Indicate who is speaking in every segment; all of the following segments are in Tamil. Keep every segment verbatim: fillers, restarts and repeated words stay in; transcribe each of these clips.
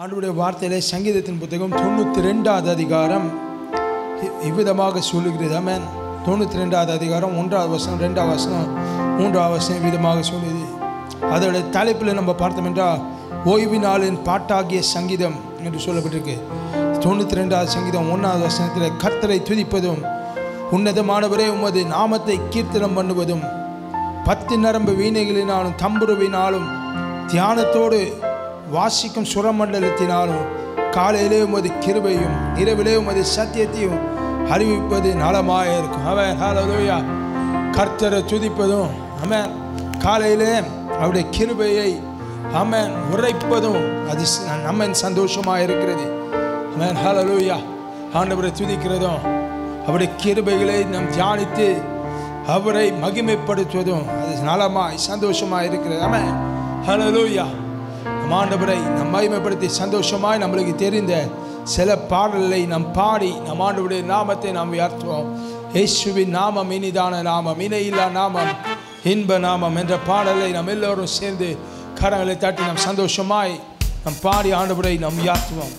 Speaker 1: ஆண்டவருடைய வார்த்தையிலே சங்கீதத்தின் புத்தகம் தொண்ணூற்றி ரெண்டாவது அதிகாரம் இவ்விதமாக சொல்லுகிறது. ஆமென். தொண்ணூற்றி ரெண்டாவது அதிகாரம் ஒன்றாவது வசனம், ரெண்டாவது வசனம், மூன்றாவது வசனம் விதமாக சொல்லுது. அதோட தலைப்பில் நம்ம பார்த்தோம் என்றால் ஓய்வு நாளின் பாட்டாகிய சங்கீதம் என்று சொல்லப்பட்டிருக்கு. தொண்ணூற்றி ரெண்டாவது சங்கீதம் ஒன்றாவது வசனத்தில் கர்த்தரை துதிப்பதும் உன்னதமானவரே உமது நாமத்தை கீர்த்தனம் பண்ணுவதும் பத்து நரம்பு வீணைகளினாலும் தம்புருவினாலும் தியானத்தோடு வாசிக்கும் சுரமண்டலத்தினாலும் காலையிலே உமது கிருபையும் இரவிலே உமது சத்தியத்தையும் அறிவிப்பது நலமாக இருக்கும். அவன் ஹல்லேலூயா. கர்த்தரை துதிப்பதும் ஆமென், காலையிலே அவருடைய கிருபையை ஆமென் உரைப்பதும் அது நம்ம சந்தோஷமாக இருக்கிறது. ஆமென் ஹல்லேலூயா. ஆண்டவரை துதிக்கிறதும் அவருடைய கிருபைகளை நாம் தியானித்து அவரை மகிமைப்படுத்துவதும் அது நலமாய் சந்தோஷமாக இருக்கிறது. ஆமென் ஹல்லேலூயா. ஆண்டவரை நம் மகிமைப்படுத்தி சந்தோஷமாய் நம்மளுக்கு தெரிந்த சில பாடல்களை நாம் பாடி நம் ஆண்டவருடைய நாமத்தை நாம் உயர்த்துவோம். இயேசுவின் நாமம் இனிதான நாமம், இணையில்லா நாமம், இன்ப நாமம் என்ற பாடலை நாம் எல்லோரும் சேர்ந்து கரங்களை தட்டி நாம் சந்தோஷமாய் நாம் பாடி ஆண்டவரை நாம் உயர்த்துவோம்.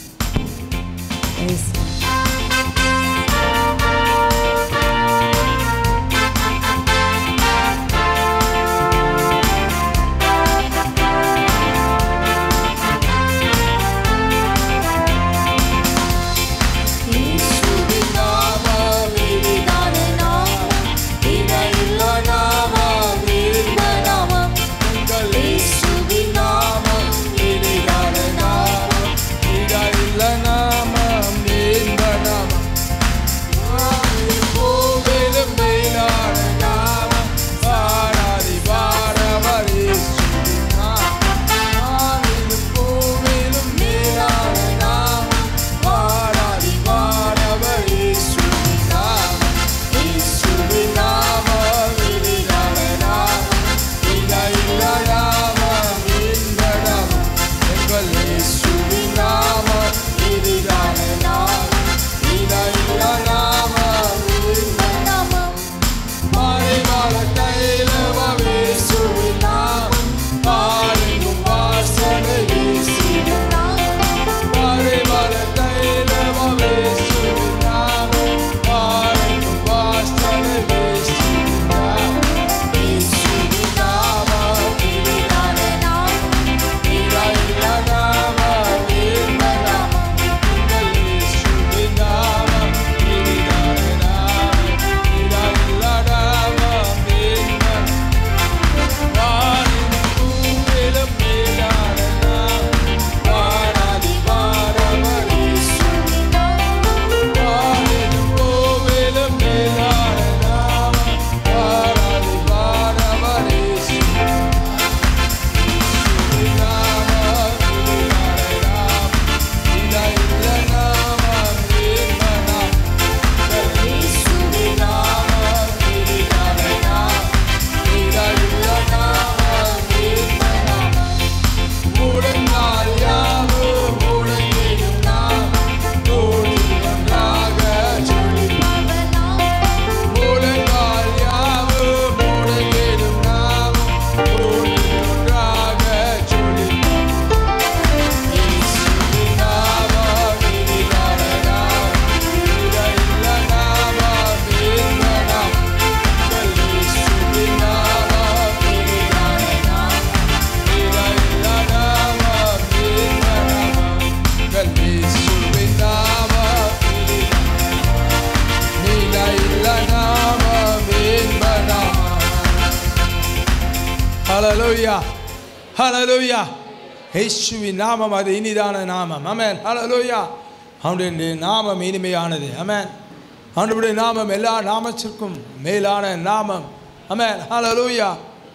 Speaker 1: ஹல்லேலூயா. ஹல்லேலூயா. இயேசுவின் நாமம் அது இனிதான நாமம். ஆமென் ஹல்லேலூயா. அவருடைய நாமம் இனிமையானது. ஆமென். அவருடைய நாமம் எல்லா நாமத்திற்கும் மேலான நாமம். ஆமென் ஹல்லேலூயா.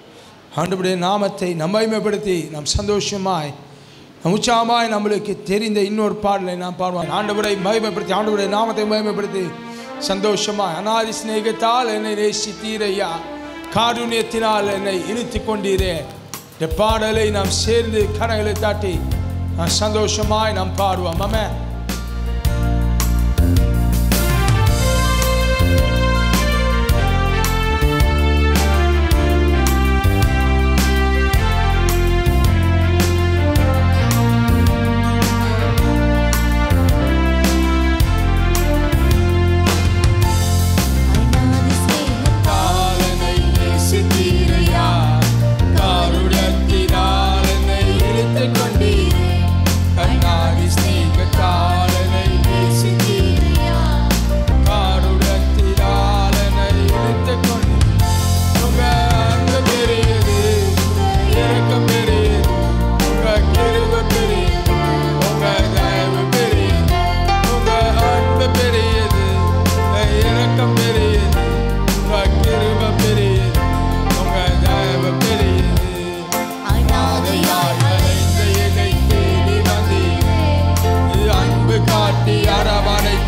Speaker 1: அவருடைய நாமத்தை நாம் மகிமைப்படுத்தி நாம் சந்தோஷமாய் நம் உற்சாகமாய் நம்மளுக்கு தெரிந்த இன்னொரு பாடலை நாம் பாடுவோம். ஆண்டவரை மகிமைப்படுத்தி ஆண்டவருடைய நாமத்தை மகிமைப்படுத்தி சந்தோஷமாய் அநாதி சிநேகத்தால் என்னை நேசித்தீரையா, காருண்யத்தினால் என்னை இழுத்து கொண்டீரே. இந்த பாடலை நாம் சேர்ந்து கரங்களை தாட்டி நாம் சந்தோஷமாய் நாம் பாடுவோம். ஆமென்.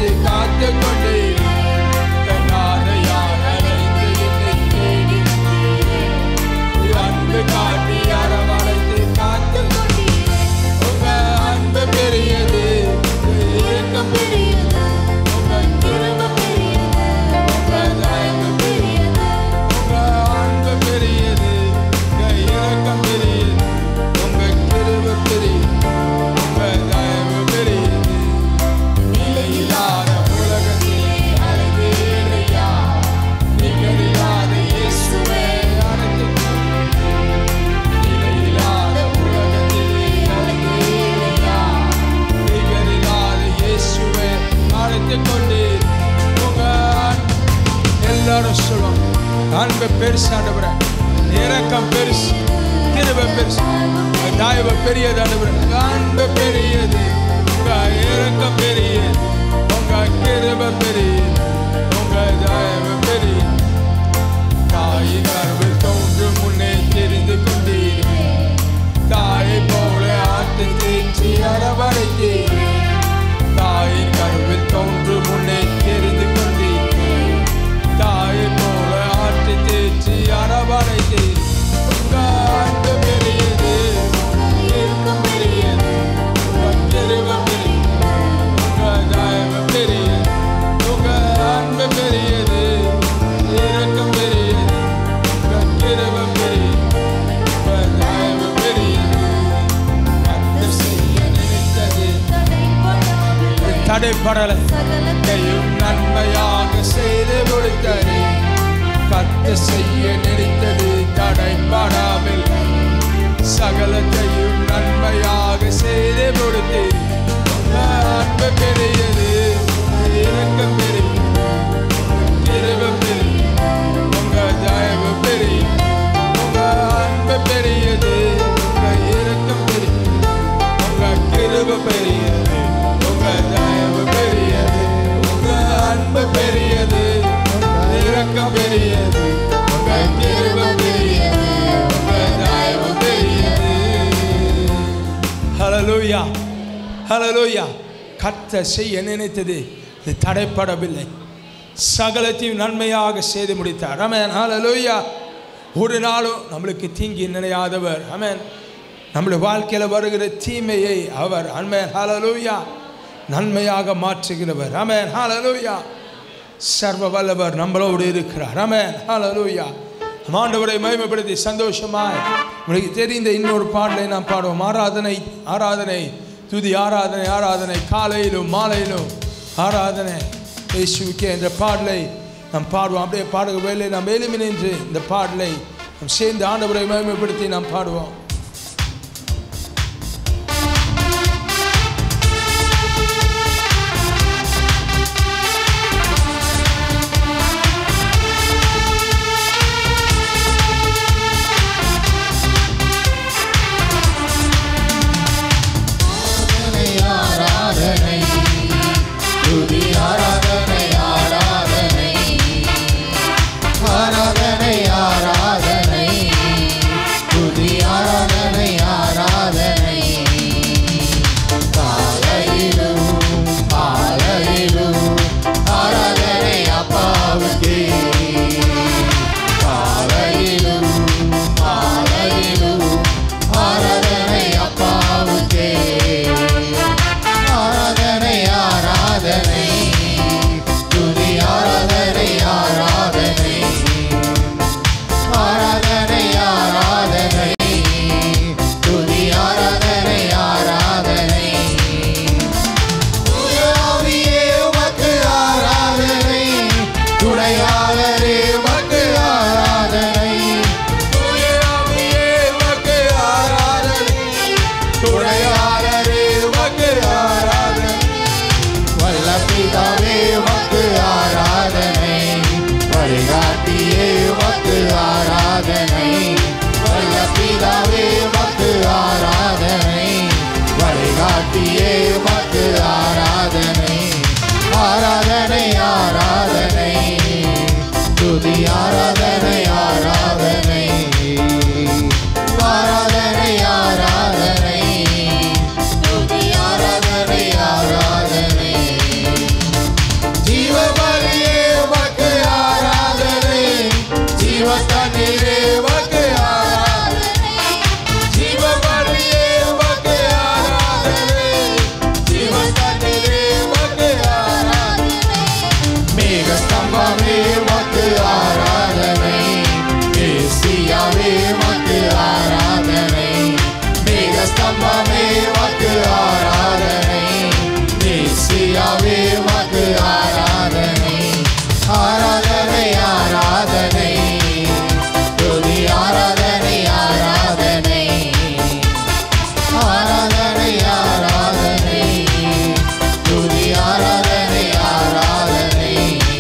Speaker 1: அரவணைத்து காத்து கொண்டீர். கண்ணார யார் அழைத்து என்னை தேடி அன்பு காட்டி அரவணைத்து காத்து கொண்டீர். உங்க அன்பு பெரியது, ஏக்கம் பெரியது, உங்க கிருபை பெரியது, உங்க தயவு பெரியது, உங்க அன்பு பெரியது, உங்க இரக்கம் பெரியது, உங்க கிருபை பெரியது, உங்க தயவு பெரியது. நிலையில்லாத உலகத்திலே அழைத்தீரையா, நிகரில்லாத இயேசுவே அழைத்துக் கொண்டீர். நிலையில்லாத உலகத்திலே அழைத்தீரையா, நிகரில்லாத இயேசுவே அழைத்துக் கொண்டீர். உங்க எல்லாரும் சொல்லுவோம், அன்பு பெருசு ஆண்டவரே, இரக்கம் பெருசு, கிருபை பெருசு, தயவு பெரியது ஆண்டவரே. அன்பு பெரியது, உங்க இரக்கம் பெரியது, உங்க கிருபை பெரியது, உங்க தயவு பெரியது. தாயின் கருவில் தோன்றும் முன்னே தெரிந்து கொண்டீர். தாயை போல ஆட்டு தேய்ச்சி அரவணைத்தீர். தாயின் கருவில் தோன்றும் முன்னே தெரிந்து கொண்டீர். தாயை போல ஆட்டு தேய்ச்சி அரவணைத்தீர். உங்க அன்பு பெரியது, இரக்கம் பெரியது, உங்க கிருபை பெரியது, உங்க தயவு பெரியது, உங்க அன்பு பெரியது, இரக்கம் பெரியது, உங்க கிருபை பெரியது, உங்க தயவு பெரியது. கர்த்தர் செய்ய நினைத்தது தடைபடலை, சகலத்தையும் நன்மையாக செய்து கொடுத்தாரே. கர்த்தர் செய்ய நினைத்தது தடைபடாவில்லை, சகலத்தையும் நன்மையாக செய்து கொடுத்தீர். உங்க அன்பு பெரியது, இரக்கம் பெரியது, கிருபை பெரியது, உங்க தயவு பெரியது, உங்க அன்பு பெரியது, உங்க இரக்கம் பெரியது, உங்க கிருபை பெரியது, உங்க தயவு பெரியது, உங்க அன்பு பெரியது, இரக்கம் பெரியது, உங்க கிருபை பெரியது, உங்க தயவு பெரியது. ஹல்லேலூயா, ஹல்லேலூயா. கர்த்தர் செய்ய நினைத்தது இது தடைப்படவில்லை, சகலத்தையும் நன்மையாக செய்து முடித்தார். ஆமென், ஹல்லேலூயா. ஒரு நாளும் நம்மளுக்கு தீங்கி நினையாதவர். ஆமென். நம்முடைய வாழ்க்கையில் வருகிற தீமையை அவர் ஆமென் ஹல்லேலூயா நன்மையாக மாற்றுகிறவர். ஆமென் ஹல்லேலூயா. சர்வ வல்லவர் நம்மளோடு இருக்கிறார். ஆமென் ஹல்லேலூயா. ஆண்டவரை மகிமைப்படுத்தி சந்தோஷமாய் உங்களுக்கு தெரிந்த இன்னொரு பாடலை நாம் பாடுவோம். ஆராதனை ஆராதனை துதி ஆராதனை ஆராதனை காலையிலும் மாலையிலும் ஆராதனை இயேசுவுக்கே என்ற பாடலை நாம் பாடுவோம். அப்படியே பாடுகிற வேலை நாம் எளிமை நின்று இந்த பாடலை நாம் சேர்ந்து ஆண்டவரை மகிமைப்படுத்தி நாம் பாடுவோம்.
Speaker 2: ஆராதனை ஆராதனை துதி ஆராதனை தண்ணீரே உமக்கு ஆராதனை. மேக ஸ்தம்பமே உமக்கு ஆராதனை. மேசியாவே உமக்கு ஆராதனை. மேக ஸ்தம்பமே உமக்கு ஆராதனை. மேசியாவே உமக்கு ஆராதனை. ஆராதனை ஆராதனை துதி ஆராதனை ஆராதனை ஆராதனை ஆராதனை துதி ஆராதனை ஆராதனை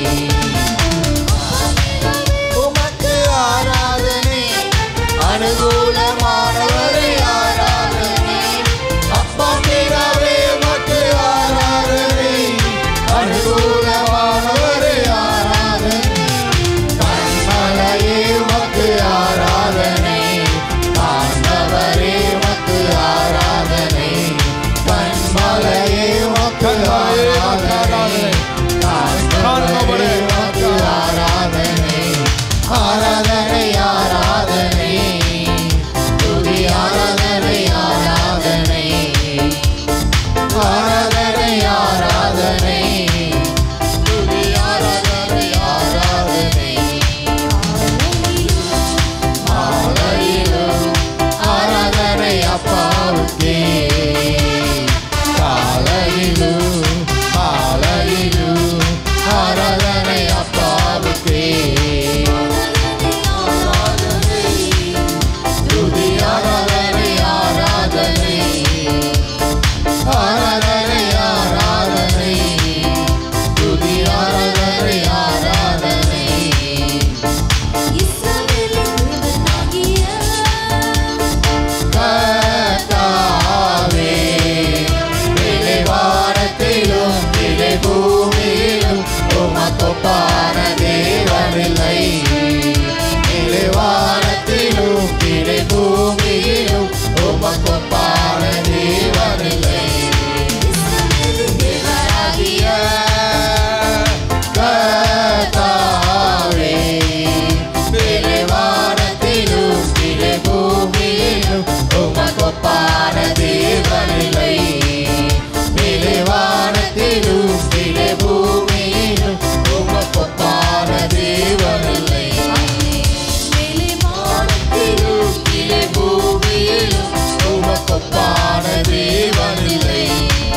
Speaker 2: உமக்கு ஆராதனை. அனுகூலமானவரை ஆராதனை. அப்பா பிதாவே உமக்கு ஆராதனை. அனுகூலமானவரை ஆராதனை. கண்மலையே உமக்கு ஆராதனை. காண்பவரே உமக்கு ஆராதனை. கண்மலையே உமக்கு ஆராதனை. காண்பவரே உமக்கு ஆராதனை. ஆராதனை ஆராதனை துதி ஆராதனை ஆராதனை ஆராதனை ஆராதனை துதி ஆராதனை ஆராதனை ஆலையிலும் ஆராதனை அப்பாவுக்கே. காலையிலும் ஆலையிலும் ஆராதனை அப்பாவுக்கே. துதி ஆராதனை ஆராதனை ஆராதனை ஆராதனை துதி ஆராதனை ஆராதனை கர்த்தாவே. விளைவானத்திலும் விளை பூமியிலும் உமக்கொப்பான தேவனில்லை. விளைவானத்திலும் விளை பூமியிலும் உமக்கொப்பான தேவனில்லை. தேவனாகிய கர்த்தாவே. விளைவானத்திலும் விளை பூமியிலும் உமக்கொப்பான தேவனில்லை. விளைவானத்திலும் விளை பூமியிலும் உமக்கொப்பான தேவனில்லை. விளைவானத்திலும் விளை பூமியிலும் உமக்கொப்பான தேவனில்லை.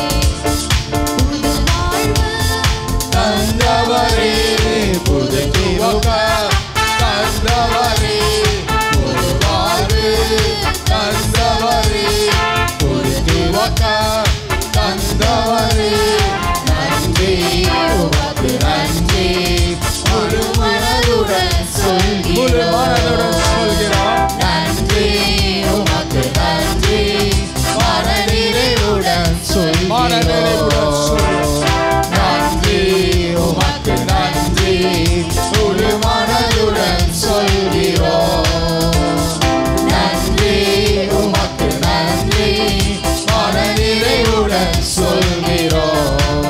Speaker 2: தந்தவரே புது கிருபை தந்தவரே புது வாழ்வு தந்தவரே புது கிருபை தந்தவரே நன்றி உமக்கு நன்றி முழு மனதுடன் சொல்கிறோம். நன்றி உமக்கு நன்றி மன நிறைவுடன் சொல்கிறோம். நன்றி உமக்கு நன்றி முழு மனதுடன் சொல்கிறோம். நன்றி உமக்கு நன்றி மன நிறைவுடன் சொல்கிறோம்.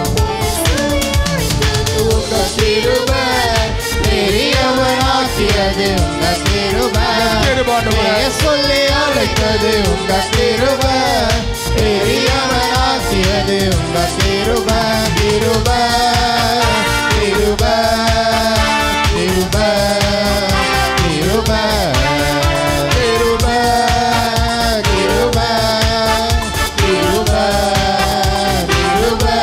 Speaker 2: உங்க கிருபை பெரியவனாக்கியது உங்க கிருபை. சொல்லி அழைத்தது உங்க கிருபை. பெரியவனாக்கியது உங்க கிருபை. கிருபை கிருபை கிருபை கிருபை கிருபை கிருபை கிருபை கிருபை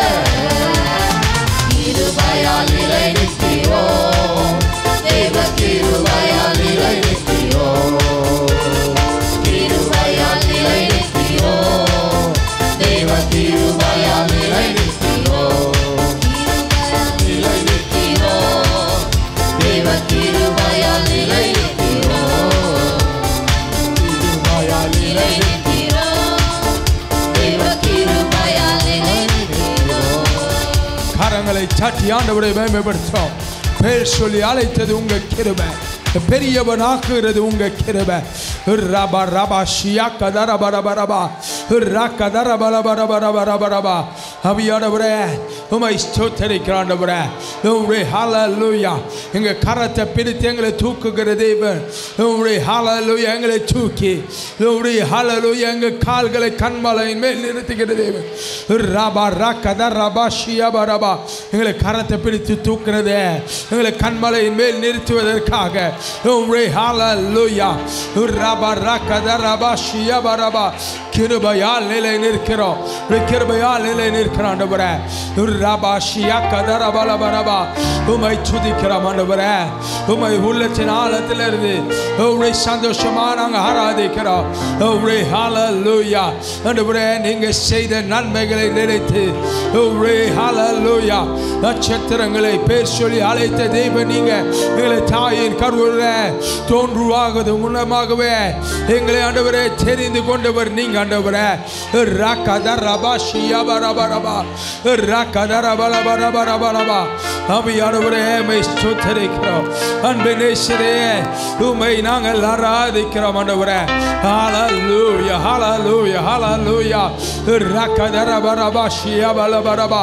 Speaker 2: கிருபையால் நிலை நிற்கிறோம். தேவ கிருபையால் நிலை நிற்கிறோம். கிருபையால் நிலை நிற்கிறோம். தேவ கிருபையால் நிலை நிற்கிறோம். நிலை நிற்கிறோம். தேவ கிருபையால் நிலை நிற்கிறோம். கிருபையால் நிலை நிற்கிறோம். தேவ கிருபையால் நிலை நிற்கிறோம்.
Speaker 1: கரங்களை சாட்டி ஆண்டவரை மேம்படுத்தும். பேர் சொல்லி அழைத்தது உங்க கிருபை. பெரியவனாக்குகிறது உங்க கிருபை. ரபா ரபா ஷியா கதர பரபரபா ரா கதர பரபரபரபரபரபா ஆவியானவரே உம்மை ஸ்தோத்திரிக்கிறோம் ஆண்டவரே. உம்முடைய ஹல்லேலூயா எங்கள் கரத்தை பிடித்து எங்களை தூக்குகிற தேவன். உம்முடைய ஹல்லேலூயா எங்களை தூக்கி உம்முடைய ஹல்லேலூயா எங்கள் கால்களை கண்மலையின் மேல் நிறுத்துகிற தேவன். ரபா ரகத ரபா ஷியபா ரபா எங்களை கரத்தை பிடித்து தூக்குறதே எங்களை கண்மலையின் மேல் நிறுத்துவதற்காக உம்முடைய ஹல்லேலூயா ரபா ரகத ரபா ஷியபா ரபா கிருபையால் நிலை நிற்கிறோம். கிருபையால் நிலை நிற்கிறோம் ஆண்டவரே. ரபா ஷியா கத ரபா ரபா ரபா உம்மை துதிக்கிறோம் ஆண்டவரே. உம்மை உள்ளத்தின் ஆழத்திலிருந்து உம்மை சந்தோஷமா நாங்கள் ஆராதிக்கிறோம். உம்முடைய ஹல்லேலூயா ஆண்டவரே நீங்கள் செய்த நன்மைகளை நினைத்து உம்முடைய ஹல்லேலூயா நட்சத்திரங்களை பேர் சொல்லி அழைத்த தெய்வம் நீங்க. எங்களை தாயின் கருவில் தோன்றுவாகுது முன்னமாகவே எங்களை ஆண்டவரே தெரிந்து கொண்டவர் நீங்க ஆண்டவரே. ரகத ரபா ஷியபா ரபா ரபா ரகத ரபா ரபா ரபா ரபா ரபா ஆவியானவரே உம்மை ஸ்தோத்திரிக்கிறோம். அன்பின் நேசரே உம்மை நாங்கள் ஆராதிக்கிறோம் ஆண்டவரே. ஹல்லேலூயா ஹல்லேலூயா ஹல்லேலூயா ரகத ரபா ரபா ஷியபா ரபா ரபா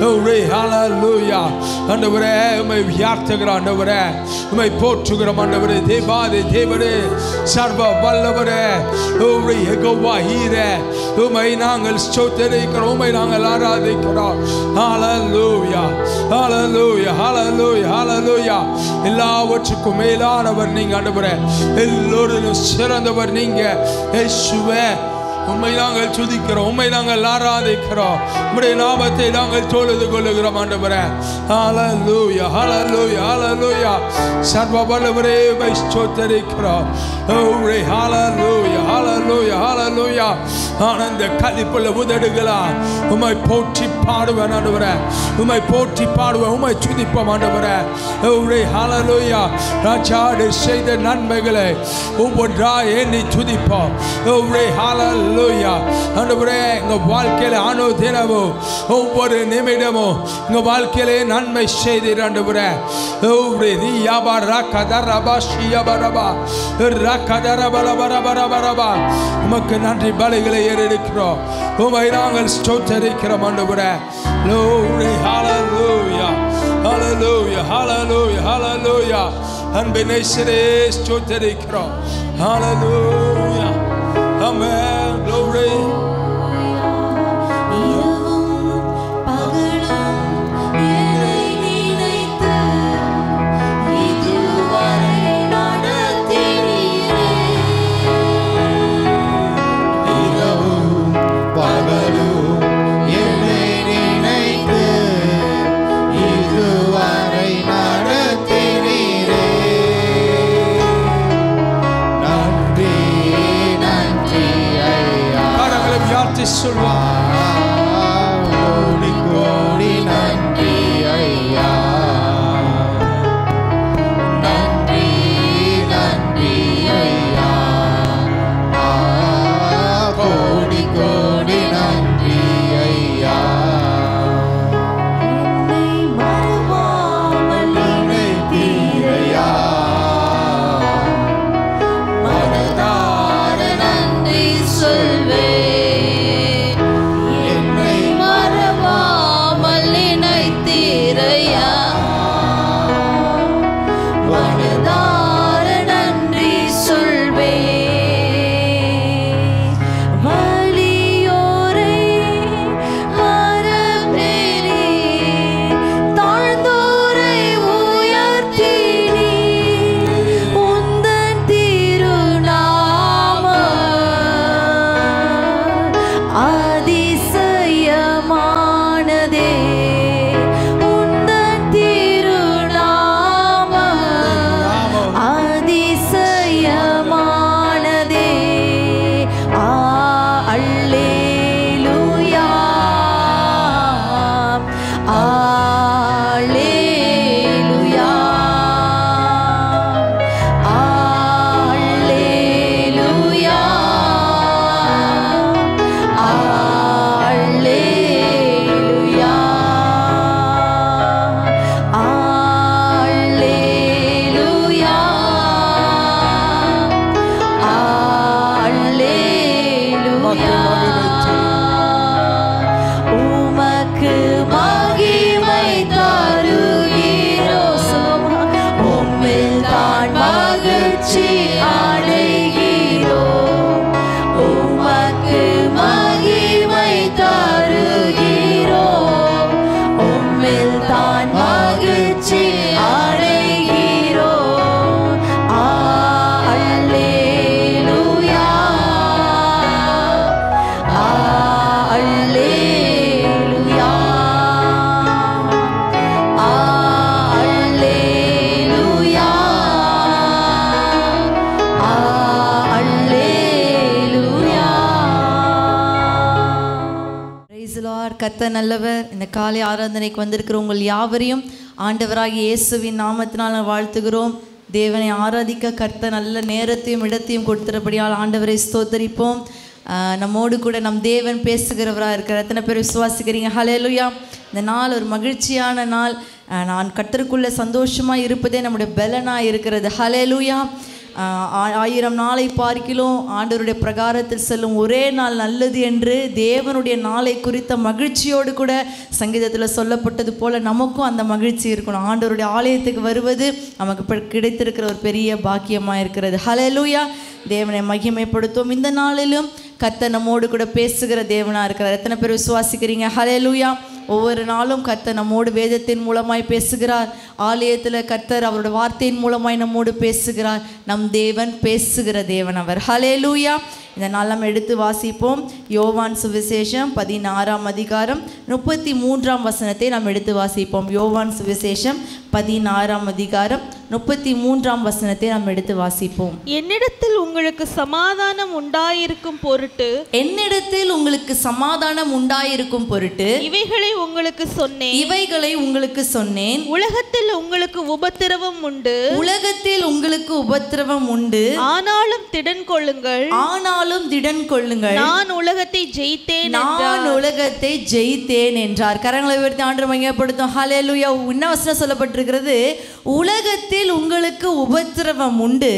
Speaker 1: ஹல்லேலூயா ஆண்டவரே உம்மை உயர்த்துகிறோம் ஆண்டவரே. உம்மை போற்றுகிறோம் ஆண்டவரே. தேவாதி தேவரே சர்வ வல்லவரே உம்முடைய யெகோவா ஈரே உம்மை நாங்கள் ஸ்தோத்திரிக்கிறோம். உம்மை நாங்கள் ஆராதிக்கிறோம். ஹல்லேலூயா ஹல்லேலூயா ஹல்லேலூயா ஹல்லேலூயா எல்லாவற்றுக்கும் மேலானவர் நீங்க ஆண்டவரே. எல்லோரிலும் சிறந்தவர் நீங்க இயேசுவே. உம்மை நாங்கள் துதிக்கிறோம். உம்மை நாங்கள் ஆராதிக்கிறோம். உம்முடைய நாமத்தை நாங்கள் தொழுது கொள்ளுகிறோம் ஆண்டவரே. ஹல்லேலூயா ஹல்லேலூயா ஹல்லேலூயா சர்வ வல்லவரே உம்மை ஸ்தோத்திரிக்கிறோம். ஓரே ஹல்லேலூயா ஹல்லேலூயா ஹல்லேலூயா ஆனந்த களிப்புள்ள உதடுகளா உம்மை போற்றி பாடுவேன் ஆண்டவரே. உம்மை போற்றி பாடுவேன். உம்மை துதிப்போம் ஆண்டவரே. ஓரே ஹல்லேலூயா ராஜாடு செய்த நன்மைகளை ஒவ்வொன்றாய் எண்ணி துதிப்போம். ஓரே ஹல்லேலூயா ஆண்டவரே எங்க வாழ்க்கையில அனுதினமும் ஒவ்வொரு நிமிடமும் எங்க வாழ்க்கையிலே நன்மை செய்தீர் ஆண்டவரே. ஓரே ரியாபா ரகத ரபா ஷியபா ரபா ரகத ரபா ரபா ரபா ரபா ரபா உமக்கு நன்றி பலிகளை ஏறெடுக்கிறோம். உம்மை நாங்கள் ஸ்தோத்திரிக்கிறோம் ஆண்டவரே. ஓரே ஹல்லேலூயா ஹல்லேலூயா ஹல்லேலூயா ஹல்லேலூயா அன்பின் நேசரே ஸ்தோத்திரிக்கிறோம். ஹல்லேலூயா Amen. Glory.
Speaker 3: கர்த்தர் நல்லவர். இந்த காலை ஆராதனைக்கு வந்திருக்கிற உங்கள் யாவரையும் ஆண்டவராகிய இயேசுவின் நாமத்தினால் நான் வாழ்த்துகிறோம். தேவனை ஆராதிக்க கர்த்தர் நல்ல நேரத்தையும் இடத்தையும் கொடுத்துறபடியால் ஆண்டவரை ஸ்தோத்தரிப்போம். நம்மோடு கூட நம் தேவன் பேசுகிறவராக இருக்கிற எத்தனை பேர் விசுவாசிக்கிறீங்க? ஹல்லேலூயா. இந்த நாள் ஒரு மகிழ்ச்சியான நாள். நான் கர்த்தருக்குள்ளே சந்தோஷமாக இருப்பதே நம்முடைய பலனாக இருக்கிறது. ஹல்லேலூயா. ஆயிரம் நாளை பார்க்கிலும் ஆண்டவருடைய பிரகாரத்தில் செல்லும் ஒரே நாள் நல்லது என்று தேவனுடைய நாளை குறித்த மகிழ்ச்சியோடு கூட சங்கீதத்தில் சொல்லப்பட்டது போல் நமக்கும் அந்த மகிழ்ச்சி இருக்கணும். ஆண்டவருடைய ஆலயத்துக்கு வருவது நமக்கு கிடைத்திருக்கிற ஒரு பெரிய பாக்கியமாக இருக்கிறது. ஹல்லேலூயா. தேவனை மகிமைப்படுத்தும். இந்த நாளிலும் கர்த்தர் நம்மோடு கூட பேசுகிற தேவனாக இருக்கிறார். எத்தனை பேர் விசுவாசிக்கிறீங்க? ஹல்லேலூயா. ஒவ்வொரு நாளும் கர்த்தர் நம்மோடு வேதத்தின் மூலமாய் பேசுகிறார். ஆலயத்தில் கர்த்தர் அவருடைய வார்த்தையின் மூலமாய் நம்மோடு பேசுகிறார். நம் தேவன் பேசுகிற தேவன் அவர். ஹல்லேலூயா. இந்த நாள் நம்ம எடுத்து வாசிப்போம். யோவான் சுவிசேஷம் பதினாறாம் அதிகாரம் முப்பத்தி மூன்றாம் வசனத்தை நாம் எடுத்து வாசிப்போம். யோவான் சுவிசேஷம் பதினாறாம் அதிகாரம் முப்பத்தி மூன்றாம் வசனத்தை நாம் எடுத்து வாசிப்போம்.
Speaker 4: என்னிடத்தில் உங்களுக்கு சமாதானம் உண்டாயிருக்கும் பொருட்டு
Speaker 3: என்னிடத்தில் உங்களுக்கு சமாதானம் உண்டாயிருக்கும் பொருட்டு
Speaker 4: இவைகளை உங்களுக்கு சொன்னேன்
Speaker 3: இவைகளை உங்களுக்கு சொன்னேன்
Speaker 4: உலகத்தில் உங்களுக்கு உபத்திரவம் உண்டு
Speaker 3: உலகத்தில் உங்களுக்கு உபத்திரவம் உண்டு
Speaker 4: ஆனாலும் திடன் கொள்ளுங்கள்
Speaker 3: ஆனாலும் திடன் கொள்ளுங்கள்
Speaker 4: நான் உலகத்தை ஜெயித்தேன்
Speaker 3: நான் உலகத்தை ஜெயித்தேன் என்றார். கரங்களை உயர்த்தி ஆண்டவரை மகிமைப்படுத்தும். ஹல்லேலூயா. என்ன வசனம் சொல்லப்பட்டிருக்கிறது? உலகத்தில் உங்களுக்கு உபத்திரவம் உண்டு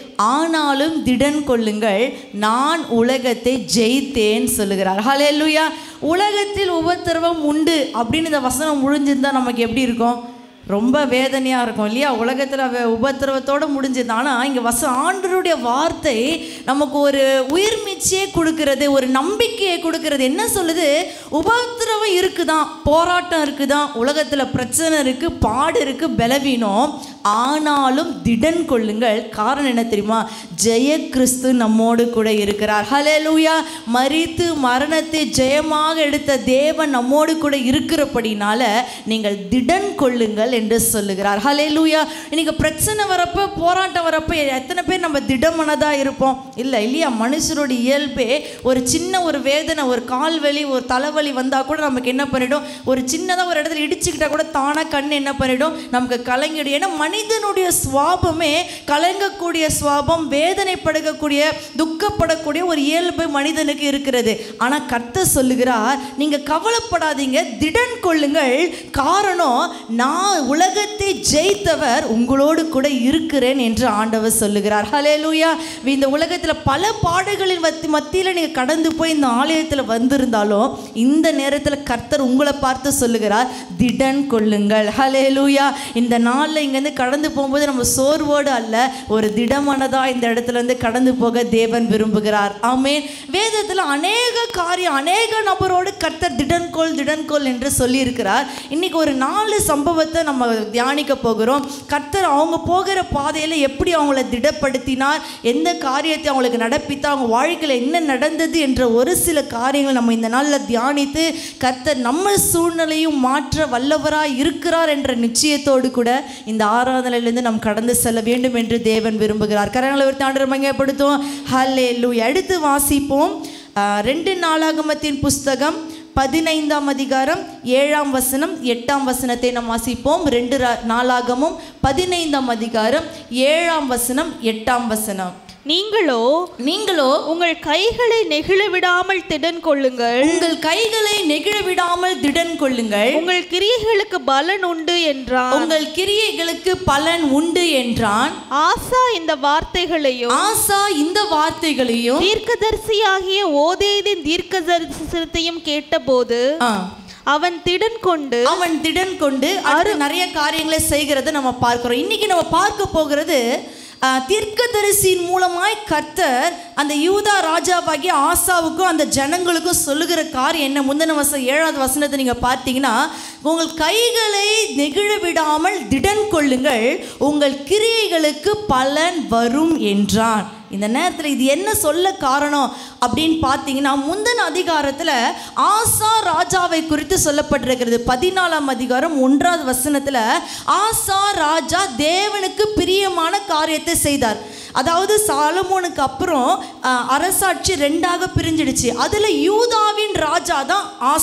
Speaker 3: ஆனாலும் திடன் கொள்ளுங்கள் நான் உலகத்தை ஜெயித்தேன் சொல்லுகிறார். ஹல்லேலூயா. உலகத்தில் உபத்திரவம் உண்டு அப்படின்னு இந்த வசனம் முடிஞ்சிருந்தா நமக்கு எப்படி இருக்கும்? ரொம்ப வேதனையாக இருக்கும் இல்லையா? உலகத்தில் உபத்திரவத்தோடு முடிஞ்சது. ஆனால் இங்கே வச ஆண்டவருடைய வார்த்தை நமக்கு ஒரு உயிர்மீச்சியை கொடுக்கிறது, ஒரு நம்பிக்கையை கொடுக்கிறது. என்ன சொல்லுது? உபத்திரவம் இருக்குதான், போராட்டம் இருக்குதான், உலகத்தில் பிரச்சனை இருக்குது, பாடு இருக்குது, பலவீனம், ஆனாலும் திடன் கொள்ளுங்கள். காரணம் என்ன தெரியுமா? ஜெய கிறிஸ்து நம்மோடு கூட இருக்கிறார். ஹல்லேலூயா. மரித்து மரணத்தை ஜெயமாக எடுத்த தேவன் நம்மோடு கூட இருக்கிறபடினால நீங்கள் திடன் கொள்ளுங்கள் என்று சொல்லுகிறார். ஹல்லேலூயா. இன்னைக்கு பிரச்சனை வரப்போ, போராட்டம் வரப்போ எத்தனை பேர் நம்ம திடமனதாக இருப்போம்? இல்லை இல்லையா? மனுஷருடைய இயல்பே ஒரு சின்ன ஒரு வேதனை, ஒரு கால்வலி, ஒரு தலைவலி வந்தால் கூட நமக்கு என்ன பண்ணிடும்? ஒரு சின்னதாக ஒரு இடத்துல இடிச்சுக்கிட்டா கூட தானாக கண் என்ன பண்ணிடும்? நமக்கு கலங்கிடும். ஏன்னா மனிதனுடைய சுவாபமே கலங்கக்கூடிய சுவாபம், வேதனைப்படக்கூடிய, துக்கப்படக்கூடிய ஒரு இயல்பு மனிதனுக்கு இருக்கிறது. ஆனால் கர்த்தர் சொல்லுகிறார், நீங்கள் கவலைப்படாதீங்க, திடன் கொள்ளுங்கள். காரணம், நான் உலகத்தை ஜெயித்தவர் உங்களோடு கூட இருக்கிறேன் என்று ஆண்டவர் சொல்லுகிறார். ஹல்லேலூயா. இந்த உலகத்தில் பல பாடுகளின் மத்தியில் நீங்கள் கடந்து போய் இந்த ஆலயத்தில் வந்திருந்தாலும் இந்த நேரத்தில் கர்த்தர் உங்களை பார்த்து சொல்லுகிறார், திடன் கொள்ளுங்கள். ஹல்லேலூயா. இந்த நாளில் இங்கேருந்து கடந்து போகும்போது நம்ம சோர்வோடு அல்ல, ஒரு திடமனதாக இந்த இடத்துல இருந்து கடந்து போக தேவன் விரும்புகிறார். ஆமென். வேதத்தில் அநேக காரியம், அநேக நபரோடு கர்த்தர் திடன்கொள் திடன்கொள் என்று சொல்லியிருக்கிறார். இன்னைக்கு ஒரு நாலு சம்பவத்தை நம்ம தியானிக்க போகிறோம். கர்த்தர் அவங்க போகிற பாதையில் எப்படி அவங்கள திடப்படுத்தினார், எந்த காரியத்தை அவங்களுக்கு நடப்பித்தா, அவங்க வாழ்க்கையில் என்ன நடந்தது என்ற ஒரு சில காரியங்கள் நம்ம இந்த நாளில் தியானித்து கர்த்தர் நம்ம சூழ்நிலையும் மாற்ற வல்லவராய் இருக்கிறார் என்ற நிச்சயத்தோடு கூட இந்த ஆராதனையிலிருந்து நாம் கடந்து செல்ல வேண்டும் என்று தேவன் விரும்புகிறார். கரங்களை உயர்த்தி ஆண்டவரை மகிமைப்படுத்துவோம். ஹல்லேலூயா. அடுத்து வாசிப்போம். ரெண்டு நாளாகமத்தின் புஸ்தகம் பதினைந்தாம் அதிகாரம் ஏழாம் வசனம் எட்டாம் வசனத்தை நாம் வாசிப்போம். ரெண்டு நாளாகமும் பதினைந்தாம் அதிகாரம் ஏழாம் வசனம் எட்டாம் வசனம்.
Speaker 4: நீங்களோ
Speaker 3: நீங்களோ
Speaker 4: உங்கள் கைகளை நெகிழ விடாமல் திடன் கொள்ளுங்கள்
Speaker 3: உங்கள் கைகளை நெகிழ விடாமல் திடன் கொள்ளுங்கள்
Speaker 4: உங்கள் கிரியைகளுக்கு பலன் உண்டு என்றான்.
Speaker 3: உங்கள் கிரியைகளுக்கு பலன் உண்டு என்றான்.
Speaker 4: ஆசா இந்த வார்த்தைகளையும்
Speaker 3: ஆசா இந்த வார்த்தைகளையும்
Speaker 4: தீர்க்கதரிசியாகிய ஓதேதின் தீர்க்கதரிசனத்தையும் கேட்டபோது அவன் திடன் கொண்டு
Speaker 3: அவன் திடன் கொண்டு அரு நிறைய காரியங்களை செய்கிறத நம்ம பார்க்கிறோம். இன்னைக்கு நம்ம பார்க்க போகிறது தீர்க்கதரிசியின் மூலமாய் கர்த்தர் அந்த யூதா ராஜாவாகிய ஆசாவுக்கும் அந்த ஜனங்களுக்கும் சொல்லுகிற காரியம் என்ன? முந்தின வசனம் ஏழாவது வசனத்தை நீங்கள் பார்த்தீங்கன்னா, உங்கள் கைகளை நெகிழ விடாமல் திடன் கொள்ளுங்கள், உங்கள் கிரியைகளுக்கு பலன் வரும் என்றான். இந்த நேரத்தில் இது என்ன சொல்ல காரணம் அப்படின்னு பார்த்தீங்கன்னா, முந்தின அதிகாரத்தில் ஆசா ராஜாவை குறித்து சொல்லப்பட்டிருக்கிறது. பதினாலாம் அதிகாரம் ஒன்றாவது வசனத்தில் ஆசா ராஜா தேவனுக்கு பிரியமான காரியத்தை செய்தார். அதாவது சாலமோனுக்கு அப்புறம் அரசாட்சி ரெண்டாக பிரிஞ்சிடுச்சு. அதில் யூதாவின் ராஜா தான் ஆசா.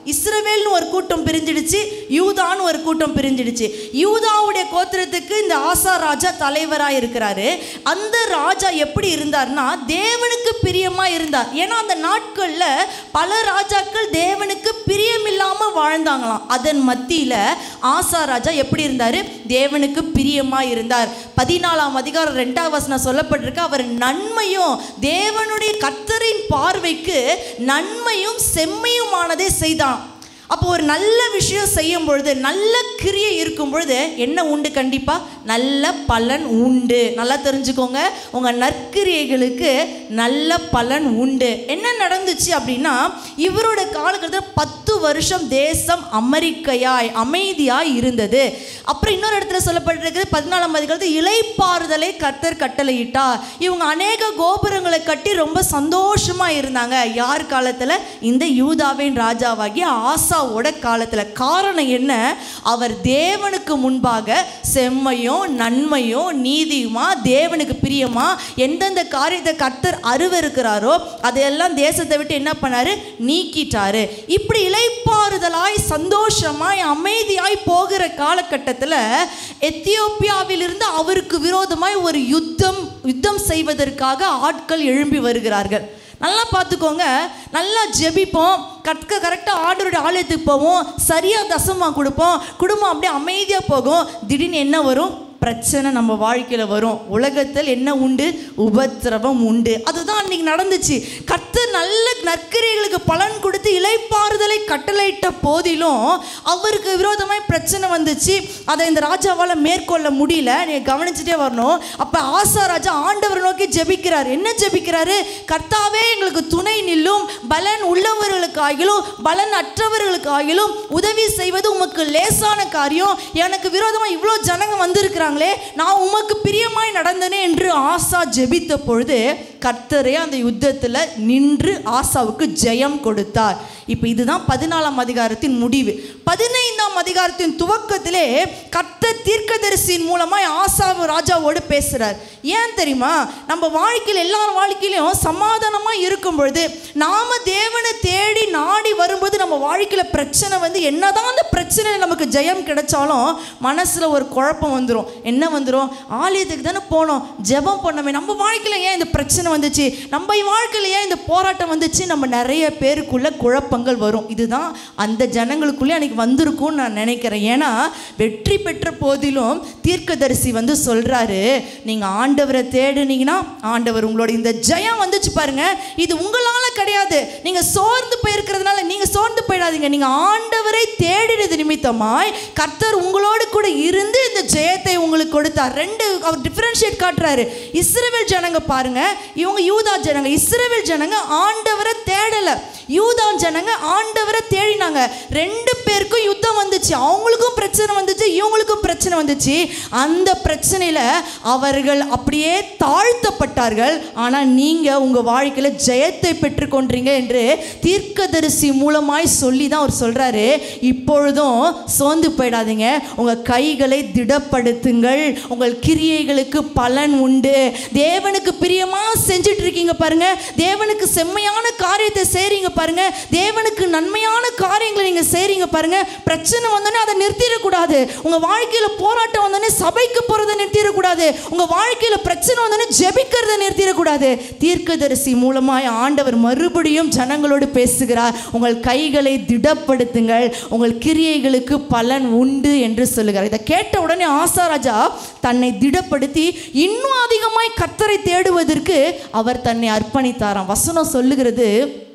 Speaker 3: இஸ்ரவேல்னு ஒரு கூட்டம் பிரிஞ்சிடுச்சு, யூதான்னு ஒரு கூட்டம் பிரிஞ்சிடுச்சு. யூதாவுடைய கோத்திரத்துக்கு இந்த ஆசா ராஜா தலைவராக இருக்கிறாரு. அந்த ராஜா எப்படி இருந்தார்னா தேவனுக்கு பிரியமா இருந்தார். ஏன்னா அந்த நாட்கள்ல பல ராஜாக்கள் தேவனுக்கு பிரியமில்லாம வாழ்ந்தாங்களாம். அதன் மத்தியில ஆசா ராஜா எப்படி இருந்தாரு? தேவனுக்கு பிரியமா இருந்தார். பதினாலாம் அதிகாரம் ரெண்டாவது வசனம் சொல்லப்பட்டிருக்கு, அவர் நன்மையும் தேவனுடைய கர்த்தரின் பார்வைக்கு நன்மையும் செம்மையுமானதை செய்தான். அப்போ ஒரு நல்ல விஷயம் செய்யும் பொழுது, நல்ல கிரியை இருக்கும் பொழுது என்ன உண்டு? கண்டிப்பா நல்ல பலன் உண்டு. நல்லா தெரிஞ்சுக்கோங்க, உங்க நற்கிரியைகளுக்கு நல்ல பலன் உண்டு. என்ன நடந்துச்சு அப்படின்னா, இவரோட காலகட்டத்தில் பத்து வருஷம் தேசம் அமெரிக்கையாய் அமைதியாய் இருந்தது. அப்புறம் இன்னொரு இடத்துல சொல்லப்பட்டிருக்கு பதினாலாம் அதிகாரத்தில் இளைப்பாறுதலை கர்த்தர் கட்டளையிட்டார். இவங்க அநேக கோபுரங்களை கட்டி ரொம்ப சந்தோஷமா இருந்தாங்க. யார் காலத்துல? இந்த யூதாவின் ராஜாவாகிய ஆசா காலத்துல. காரணம் என்ன? அவர் தேவனுக்கு முன்பாக செம்மையும் நன்மையும் நீதியுமா தேவனுக்கு பிரியமா எந்தெந்த காரியத்தை கர்த்தர் அருவருக்கிறாரோ அதையெல்லாம் தேசத்தை விட்டு என்ன பண்ணாரு? நீக்கிட்டாரு. இப்படி இளைப்பாறுதலாய் சந்தோஷமாய் அமைதியாய் போகிற காலகட்டத்தில் எத்தியோப்பியாவிலிருந்து அவருக்கு விரோதமாய் ஒரு யுத்தம் யுத்தம் செய்வதற்காக ஆட்கள் எழும்பி வருகிறார்கள். நல்லா பார்த்துக்கோங்க, நல்லா ஜெபிப்போம், கற்க கரெக்டாக ஆண்டவருடைய ஆலயத்துக்கு போவோம், சரியாக தசமா கொடுப்போம், குடும்பம் அப்படியே அமைதியாக போகும். திடீர்னு என்ன வரும்? பிரச்சனை நம்ம வாழ்க்கையில் வரும். உலகத்தில் என்ன உண்டு? உபத்திரவம் உண்டு. அதுதான் அன்னைக்கு நடந்துச்சு. கர்த்தர் நல்ல நற்கிரியைகளுக்கு பலன் கொடுத்து இளைப்பாறுதலை கட்டளையிட்ட போதிலும் அவருக்கு விரோதமாய் பிரச்சனை வந்துச்சு. அதை இந்த ராஜாவால் மேற்கொள்ள முடியல. நீங்கள் கவனிச்சுட்டே வரணும். அப்போ ஆசா ராஜா ஆண்டவர் நோக்கி ஜெபிக்கிறார். என்ன ஜெபிக்கிறாரு? கர்த்தாவே எங்களுக்கு துணை நில்லும், பலன் உள்ளவர்களுக்காகிலும் பலன் அற்றவர்களுக்காகிலும் உதவி செய்வது உமக்கு லேசான காரியம். எனக்கு விரோதமாக இவ்வளோ ஜனங்க வந்திருக்கிறாங்க, நான் உமக்கு பிரியமாய் நடந்தனே என்று ஆசா ஜெபித்த பொழுது கர்த்தரே அந்த யுத்தத்தில் நின்று ஆசாவுக்கு ஜெயம் கொடுத்தார். இப்போ இதுதான் பதினாலாம் அதிகாரத்தின் முடிவு. பதினைந்தாம் அதிகாரத்தின் துவக்கத்திலே கர்த்தர் தீர்க்கதரிசியின் மூலமாய் ஆசாவு ராஜாவோடு பேசுகிறார். ஏன் தெரியுமா? நம்ம வாழ்க்கையில் எல்லார் வாழ்க்கையிலையும் சமாதானமாக இருக்கும் பொழுது, நாம தேவனை தேடி நாடி வரும்போது நம்ம வாழ்க்கையில் பிரச்சனை வந்து என்னதான் அந்த பிரச்சனை நமக்கு ஜெயம் கிடைச்சாலும் மனசில் ஒரு குழப்பம் வந்துடும். என்ன வந்துடும்? ஆலயத்துக்கு தானே போனோம், ஜெபம் பண்ணவே, நம்ம வாழ்க்கையில் ஏன் இந்த பிரச்சனை வந்துச்சு, நம்ம வாழ்க்கையில் ஏன் இந்த போராட்டம் வந்துச்சு, நம்ம நிறைய பேருக்குள்ள குழப்பங்கள் வரும். இதுதான் அந்த ஜனங்களுக்குள்ளே அன்றைக்கி வந்திருக்கும்னு நான் நினைக்கிறேன். ஏன்னா வெற்றி பெற்ற போதிலும் தீர்க்கதரிசி வந்து சொல்கிறாரு, நீங்கள் ஆண்டவரை தேடுனீங்கன்னா ஆண்டவர் உங்களோட இந்த ஜெயம் வந்துச்சு பாருங்க, இது உங்களால் கிடையாது. நீங்கள் சோர்ந்து போயிருக்கிறதுனால நீங்கள் சோர்ந்து போயிடாதீங்க. நீங்கள் ஆண்டவரை தேடினது நிமித்தமாய் கர்த்தர் உங்களோடு கூட இருந்து இந்த ஜெயத்தை உங்களுக்கு கொடுத்தார். ரெண்டு அவர் டிஃபரன்ஷியேட் காட்டுறாரு. இஸ்ரவேல் ஜனங்க பாருங்க, இவங்க யூதா ஜனங்க. இஸ்ரவேல் ஜனங்க ஆண்டவரை தேடலை, யூதா ஜனங்க ஆண்டவரை தேடினாங்க. ரெண்டு பேருக்கும் யுத்தம் வந்துச்சு. அவங்களுக்கும் பிரச்சனை வந்துச்சு, இவங்களுக்கும் பிரச்சனை வந்துச்சு. அந்த பிரச்சனையில அவர்கள் அப்படியே தாழ்த்தப்பட்டார்கள். ஆனால் நீங்க உங்க வாழ்க்கையில ஜெயத்தை பெற்றுக்கொண்டீங்க என்று தீர்க்கதரிசி மூலமாய் சொல்லி தான் அவர் சொல்றாரு, இப்பொழுதும் சோர்ந்து போயிடாதீங்க, உங்க கைகளை திடப்படுத்துங்கள், உங்கள் கிரியைகளுக்கு பலன் உண்டு. தேவனுக்கு பிரியமா செஞ்சுட்டு இருக்கீங்க பாருங்க, தேவனுக்கு செம்மையான காரியத்தை செய்றீங்க பாருங்க, தேவனுக்கு நன்மையான காரியங்களை நீங்க செய்றீங்க பாருங்க. பிரச்சனை வந்தோடனே அதை நிறுத்திடக்கூடாது. உங்க வாழ்க்கையில போராட்டம் வந்தோடனே சபைக்கு போறதை நிறுத்திடக்கூடாது. உங்க வாழ்க்கையில பிரச்சனை வந்தோடனே ஜெபிக்கிறதை நிறுத்திடக்கூடாது. தீர்க்கதரிசி மூலமாய் ஆண்டவர் மறுபடியும் ஜனங்களோடு பேசுகிறார். உங்கள் கைகளை திடப்படுத்துங்கள், உங்கள் கிரியைகளுக்கு பலன் உண்டு என்று சொல்லுகிறார். இதை கேட்ட உடனே ஆசா ராஜா தன்னை திடப்படுத்தி இன்னும் அதிகமாய் கர்த்தரை தேடுவதற்கு அவர் தன்னை அர்ப்பணித்தாராம். வசனம் சொல்லுகிறது,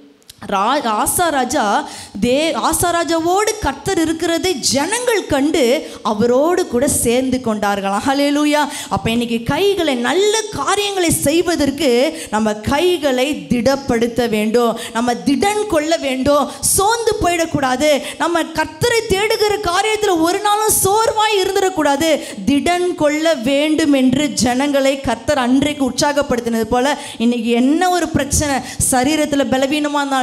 Speaker 3: ரா ஆசா ராஜா தே ஆசா ராஜாவோடு கர்த்தர் இருக்கிறதை ஜனங்கள் கண்டு அவரோடு கூட சேர்ந்து கொண்டார்களாம். ஹல்லேலூயா. அப்போ இன்னைக்கு கைகளை நல்ல காரியங்களை செய்வதற்கு நம்ம கைகளை திடப்படுத்த வேண்டும், நம்ம திடன் கொள்ள வேண்டும், சோர்ந்து போயிடக்கூடாது. நம்ம கர்த்தரை தேடுகிற காரியத்தில் ஒரு நாளும் சோர்வாய் இருந்துடக்கூடாது, திடன் கொள்ள வேண்டும் என்று ஜனங்களை கர்த்தர் அன்றைக்கு உற்சாகப்படுத்தினது போல இன்னைக்கு என்ன ஒரு பிரச்சனை, சரீரத்தில் பலவீனமாக இருந்தாலும்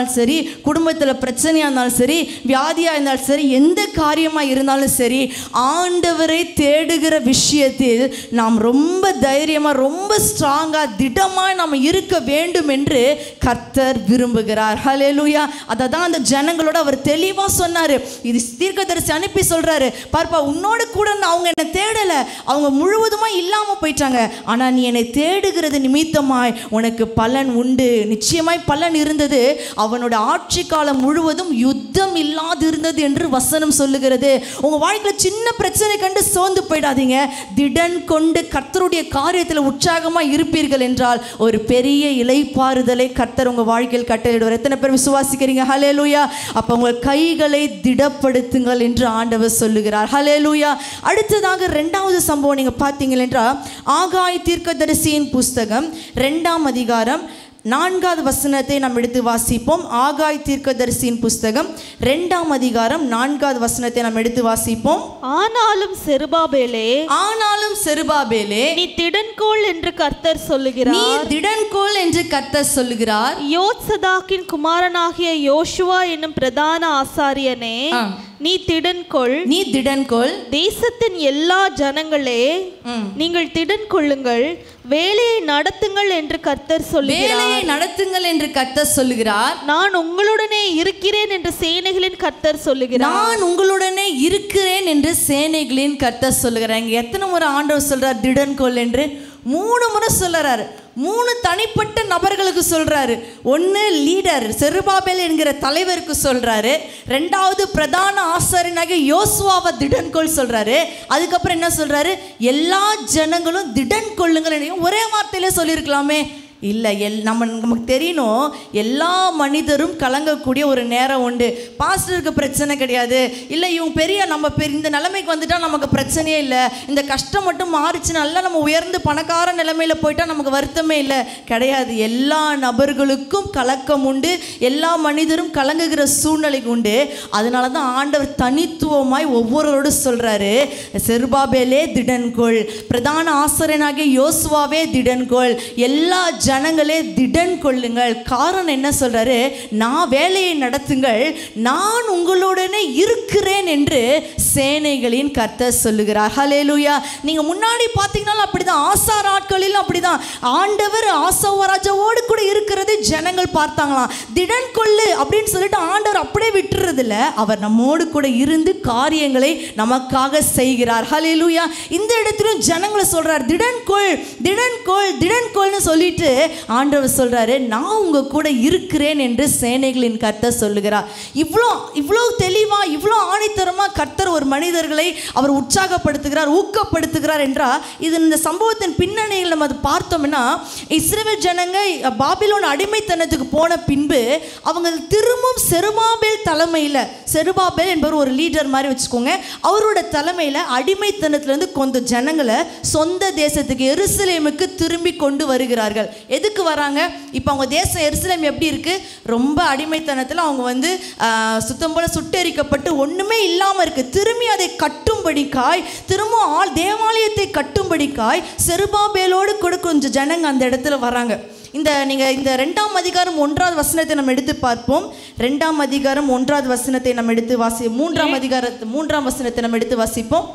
Speaker 3: இருந்தாலும் சரி, குடும்பத்தில் பிரச்சனையாக இருந்தாலும் சரி, வியாதியாக இருந்தாலும் சரி, எந்த காரியமாக இருந்தாலும் சரி, ஆண்டவரை தேடுகிற விஷயத்தில் நாம் ரொம்ப தைரியமாக, ரொம்ப ஸ்ட்ராங்காக, திடமாக நாம் இருக்க வேண்டும் என்று கர்த்தர் விரும்புகிறார். ஹல்லேலூயா. அதை தான் அந்த ஜனங்களோட அவர் தெளிவாக சொன்னார். இது தீர்க்கதரிசி அனுப்பி சொல்கிறாரு, பார்ப்பா, உன்னோட கூட அவங்க என்னை தேடலை, அவங்க முழுவதுமாக இல்லாமல் போயிட்டாங்க. ஆனால் நீ என்னை தேடுகிறது நிமித்தமாய் உனக்கு பலன் உண்டு. நிச்சயமாய் பலன் இருந்தது. அவனோட ஆட்சி காலம் முழுவதும் யுத்தம் இல்லாது இருந்தது என்று வசனம் சொல்லுகிறது. உங்கள் வாழ்க்கையில் சின்ன பிரச்சனை கண்டு சோர்ந்து போயிடாதீங்க. திடன் கொண்டு கர்த்தருடைய காரியத்தில் உற்சாகமாக இருப்பீர்கள் என்றால் ஒரு பெரிய இளைப்பாறுதலை கர்த்தர் உங்கள் வாழ்க்கையில் கட்டளையிடுவார். எத்தனை பேர் விசுவாசிக்கிறீங்க? ஹல்லேலூயா. அப்போ உங்கள் கைகளை திடப்படுத்துங்கள் என்று ஆண்டவர் சொல்லுகிறார். ஹல்லேலூயா. அடுத்ததாக ரெண்டாவது சம்பவம் நீங்கள் பார்த்தீங்கள் என்றால், ஆகாய் தீர்க்கதரிசியின் புஸ்தகம் ரெண்டாம் அதிகாரம் நான்காவது வசனத்தை நாம் எடுத்து வாசிப்போம். ஆகாய் தீர்க்கதரிசியின் புஸ்தகம் ரெண்டாம் அதிகாரம் நான்காவது வசனத்தை நாம் எடுத்து வாசிப்போம்.
Speaker 4: ஆனாலும் செருபாபேலே,
Speaker 3: ஆனாலும் செருபாபேலே,
Speaker 4: நீ திடன்கோள் என்று கர்த்தர் சொல்லுகிறார்.
Speaker 3: நீ திடன்கோள் என்று கர்த்தர் சொல்லுகிறார்.
Speaker 4: யோத்சதாக்கின் குமாரனாகிய யோசுவா என்னும் பிரதான ஆசாரியனே, நீ திடன்கொள்,
Speaker 3: நீ திடன்கொள்.
Speaker 4: தேசத்தின் எல்லா ஜனங்களே, நீங்கள் திடன் கொள்ளுங்கள், வேலையை நடத்துங்கள் என்று கர்த்தர் சொல்லுகிறார்.
Speaker 3: வேலையை நடத்துங்கள் என்று கர்த்தர் சொல்லுகிறார்.
Speaker 4: நான் உங்களுடனே இருக்கிறேன் என்று சேனைகளின் கர்த்தர் சொல்லுகிறார்.
Speaker 3: நான் உங்களுடனே இருக்கிறேன் என்று சேனைகளின் கர்த்தர் சொல்லுகிறார். இங்க எத்தனை முறை ஆண்டவர் சொல்றார் திடன்கொள் என்று? மூணு முறை சொல்றாரு. மூணு தனிப்பட்ட நபர்களுக்கு சொல்றாரு. ஒன்று லீடர் செருபாபேல் என்கிற தலைவருக்கு சொல்றாரு. ரெண்டாவது பிரதான ஆசாரியனாகிய யோசுவாவை திடன்கொள் சொல்றாரு. அதுக்கப்புறம் என்ன சொல்றாரு? எல்லா ஜனங்களும் திடன் கொள்ளுங்கள். ஒரே வார்த்தையிலே சொல்லியிருக்கலாமே. இல்லை, எல் நம்ம நமக்கு தெரியணும், எல்லா மனிதரும் கலங்கக்கூடிய ஒரு நேரம் உண்டு. பாஸ்டருக்கு பிரச்சனை கிடையாது, இல்லை இவங்க பெரிய நம்ம பெரிய இந்த நிலைமைக்கு வந்துட்டால் நமக்கு பிரச்சனையே இல்லை, இந்த கஷ்டம் மட்டும் மாறிச்சு நல்லா நம்ம உயர்ந்து பணக்கார நிலைமையில் போயிட்டால் நமக்கு வருத்தமே இல்லை, கிடையாது. எல்லா நபர்களுக்கும் கலக்கம் உண்டு, எல்லா மனிதரும் கலங்குகிற சூழ்நிலை உண்டு. அதனால தான் ஆண்டவர் தனித்துவமாய் ஒவ்வொருவரோடு சொல்கிறாரு, செருபாபேலே திடன்கொள், பிரதான ஆசாரியனாகிய யோசுவாவே திடன்கொள், எல்லா ஜனங்களே திடன் கொள்ளுங்கள். காரணம் என்ன சொல்றாரு? நான் வேலையை நடத்துங்கள், நான் உங்களுடனே இருக்கிறேன் என்று சேனைகளின் கர்த்தர் சொல்லுகிறார். ஹல்லேலூயா. நீங்க முன்னாடி பார்த்தீங்கன்னா அப்படிதான், ஆசார் ஆட்களிலும் அப்படிதான். ஆண்டவர் ஆசவராஜாவோடு கூட இருக்கிறது ஜனங்கள் பார்த்தாங்களாம். திடன் கொள்ளு அப்படின்னு சொல்லிட்டு ஆண்டவர் அப்படியே விட்டுறது இல்லை, அவர் நம்மோடு கூட இருந்து காரியங்களை நமக்காக செய்கிறார். ஹல்லேலூயா. இந்த இடத்திலும் ஜனங்களை சொல்றார் திடன் கொள், திடன் கொள், திடன் கொள்னு சொல்லிட்டு ஆண்டவர் சொல்றாரு, நான் உங்க கூட இருக்கிறேன் என்று சேனைகளின் கர்த்தர் சொல்லுகிறார். இவ்வளோ இவ்வளோ தெளிவா, இவ்வளோ ஆணித்தரமா கர்த்தர் ஒரு மனிதர்களை அவர் உற்சாகப்படுத்துகிறார், ஊக்கப்படுத்துகிறார் என்றால், இது இந்த சம்பவத்தின் பின்னணியில் நம்ம அதை பார்த்தோம்னா, இஸ்ரவேல் ஜனங்க பாபிலோன் அடிமைத்தனத்துக்கு போன பின்பு அவங்க திரும்பவும் செருபாபேல் தலைமையில், செருபாபேல் என்பவர் ஒரு லீடர் மாதிரி வச்சுக்கோங்க, அவரோட தலைமையில் அடிமைத்தனத்திலிருந்து கொஞ்சம் ஜனங்களை சொந்த தேசத்துக்கு எருசலேமுக்கு திரும்பி கொண்டு வருகிறார்கள். எதுக்கு வராங்க? இப்போ அவங்க தேசம் எருசலேம் எப்படி இருக்குது? ரொம்ப அடிமைத்தனத்தில் அவங்க வந்து சுத்தம் போல சுட்டெரிக்கப்பட்டு ஒன்றுமே இல்லாமல் இருக்குது. திரும்பி அதை கட்டும்படிக்காய், திரும்ப ஆள் தேவாலயத்தை கட்டும்படிக்காய் செருபாபேலோடு கூட கொஞ்சம் ஜனங்க அந்த இடத்துல வராங்க. இந்த நீங்கள் இந்த ரெண்டாம் அதிகாரம் ஒன்றாவது வசனத்தை நம்ம எடுத்து பார்ப்போம். ரெண்டாம் அதிகாரம் ஒன்றாவது வசனத்தை நம்ம எடுத்து வாசி மூன்றாம் அதிகாரத்து மூன்றாம் வசனத்தை நம்ம எடுத்து வாசிப்போம்.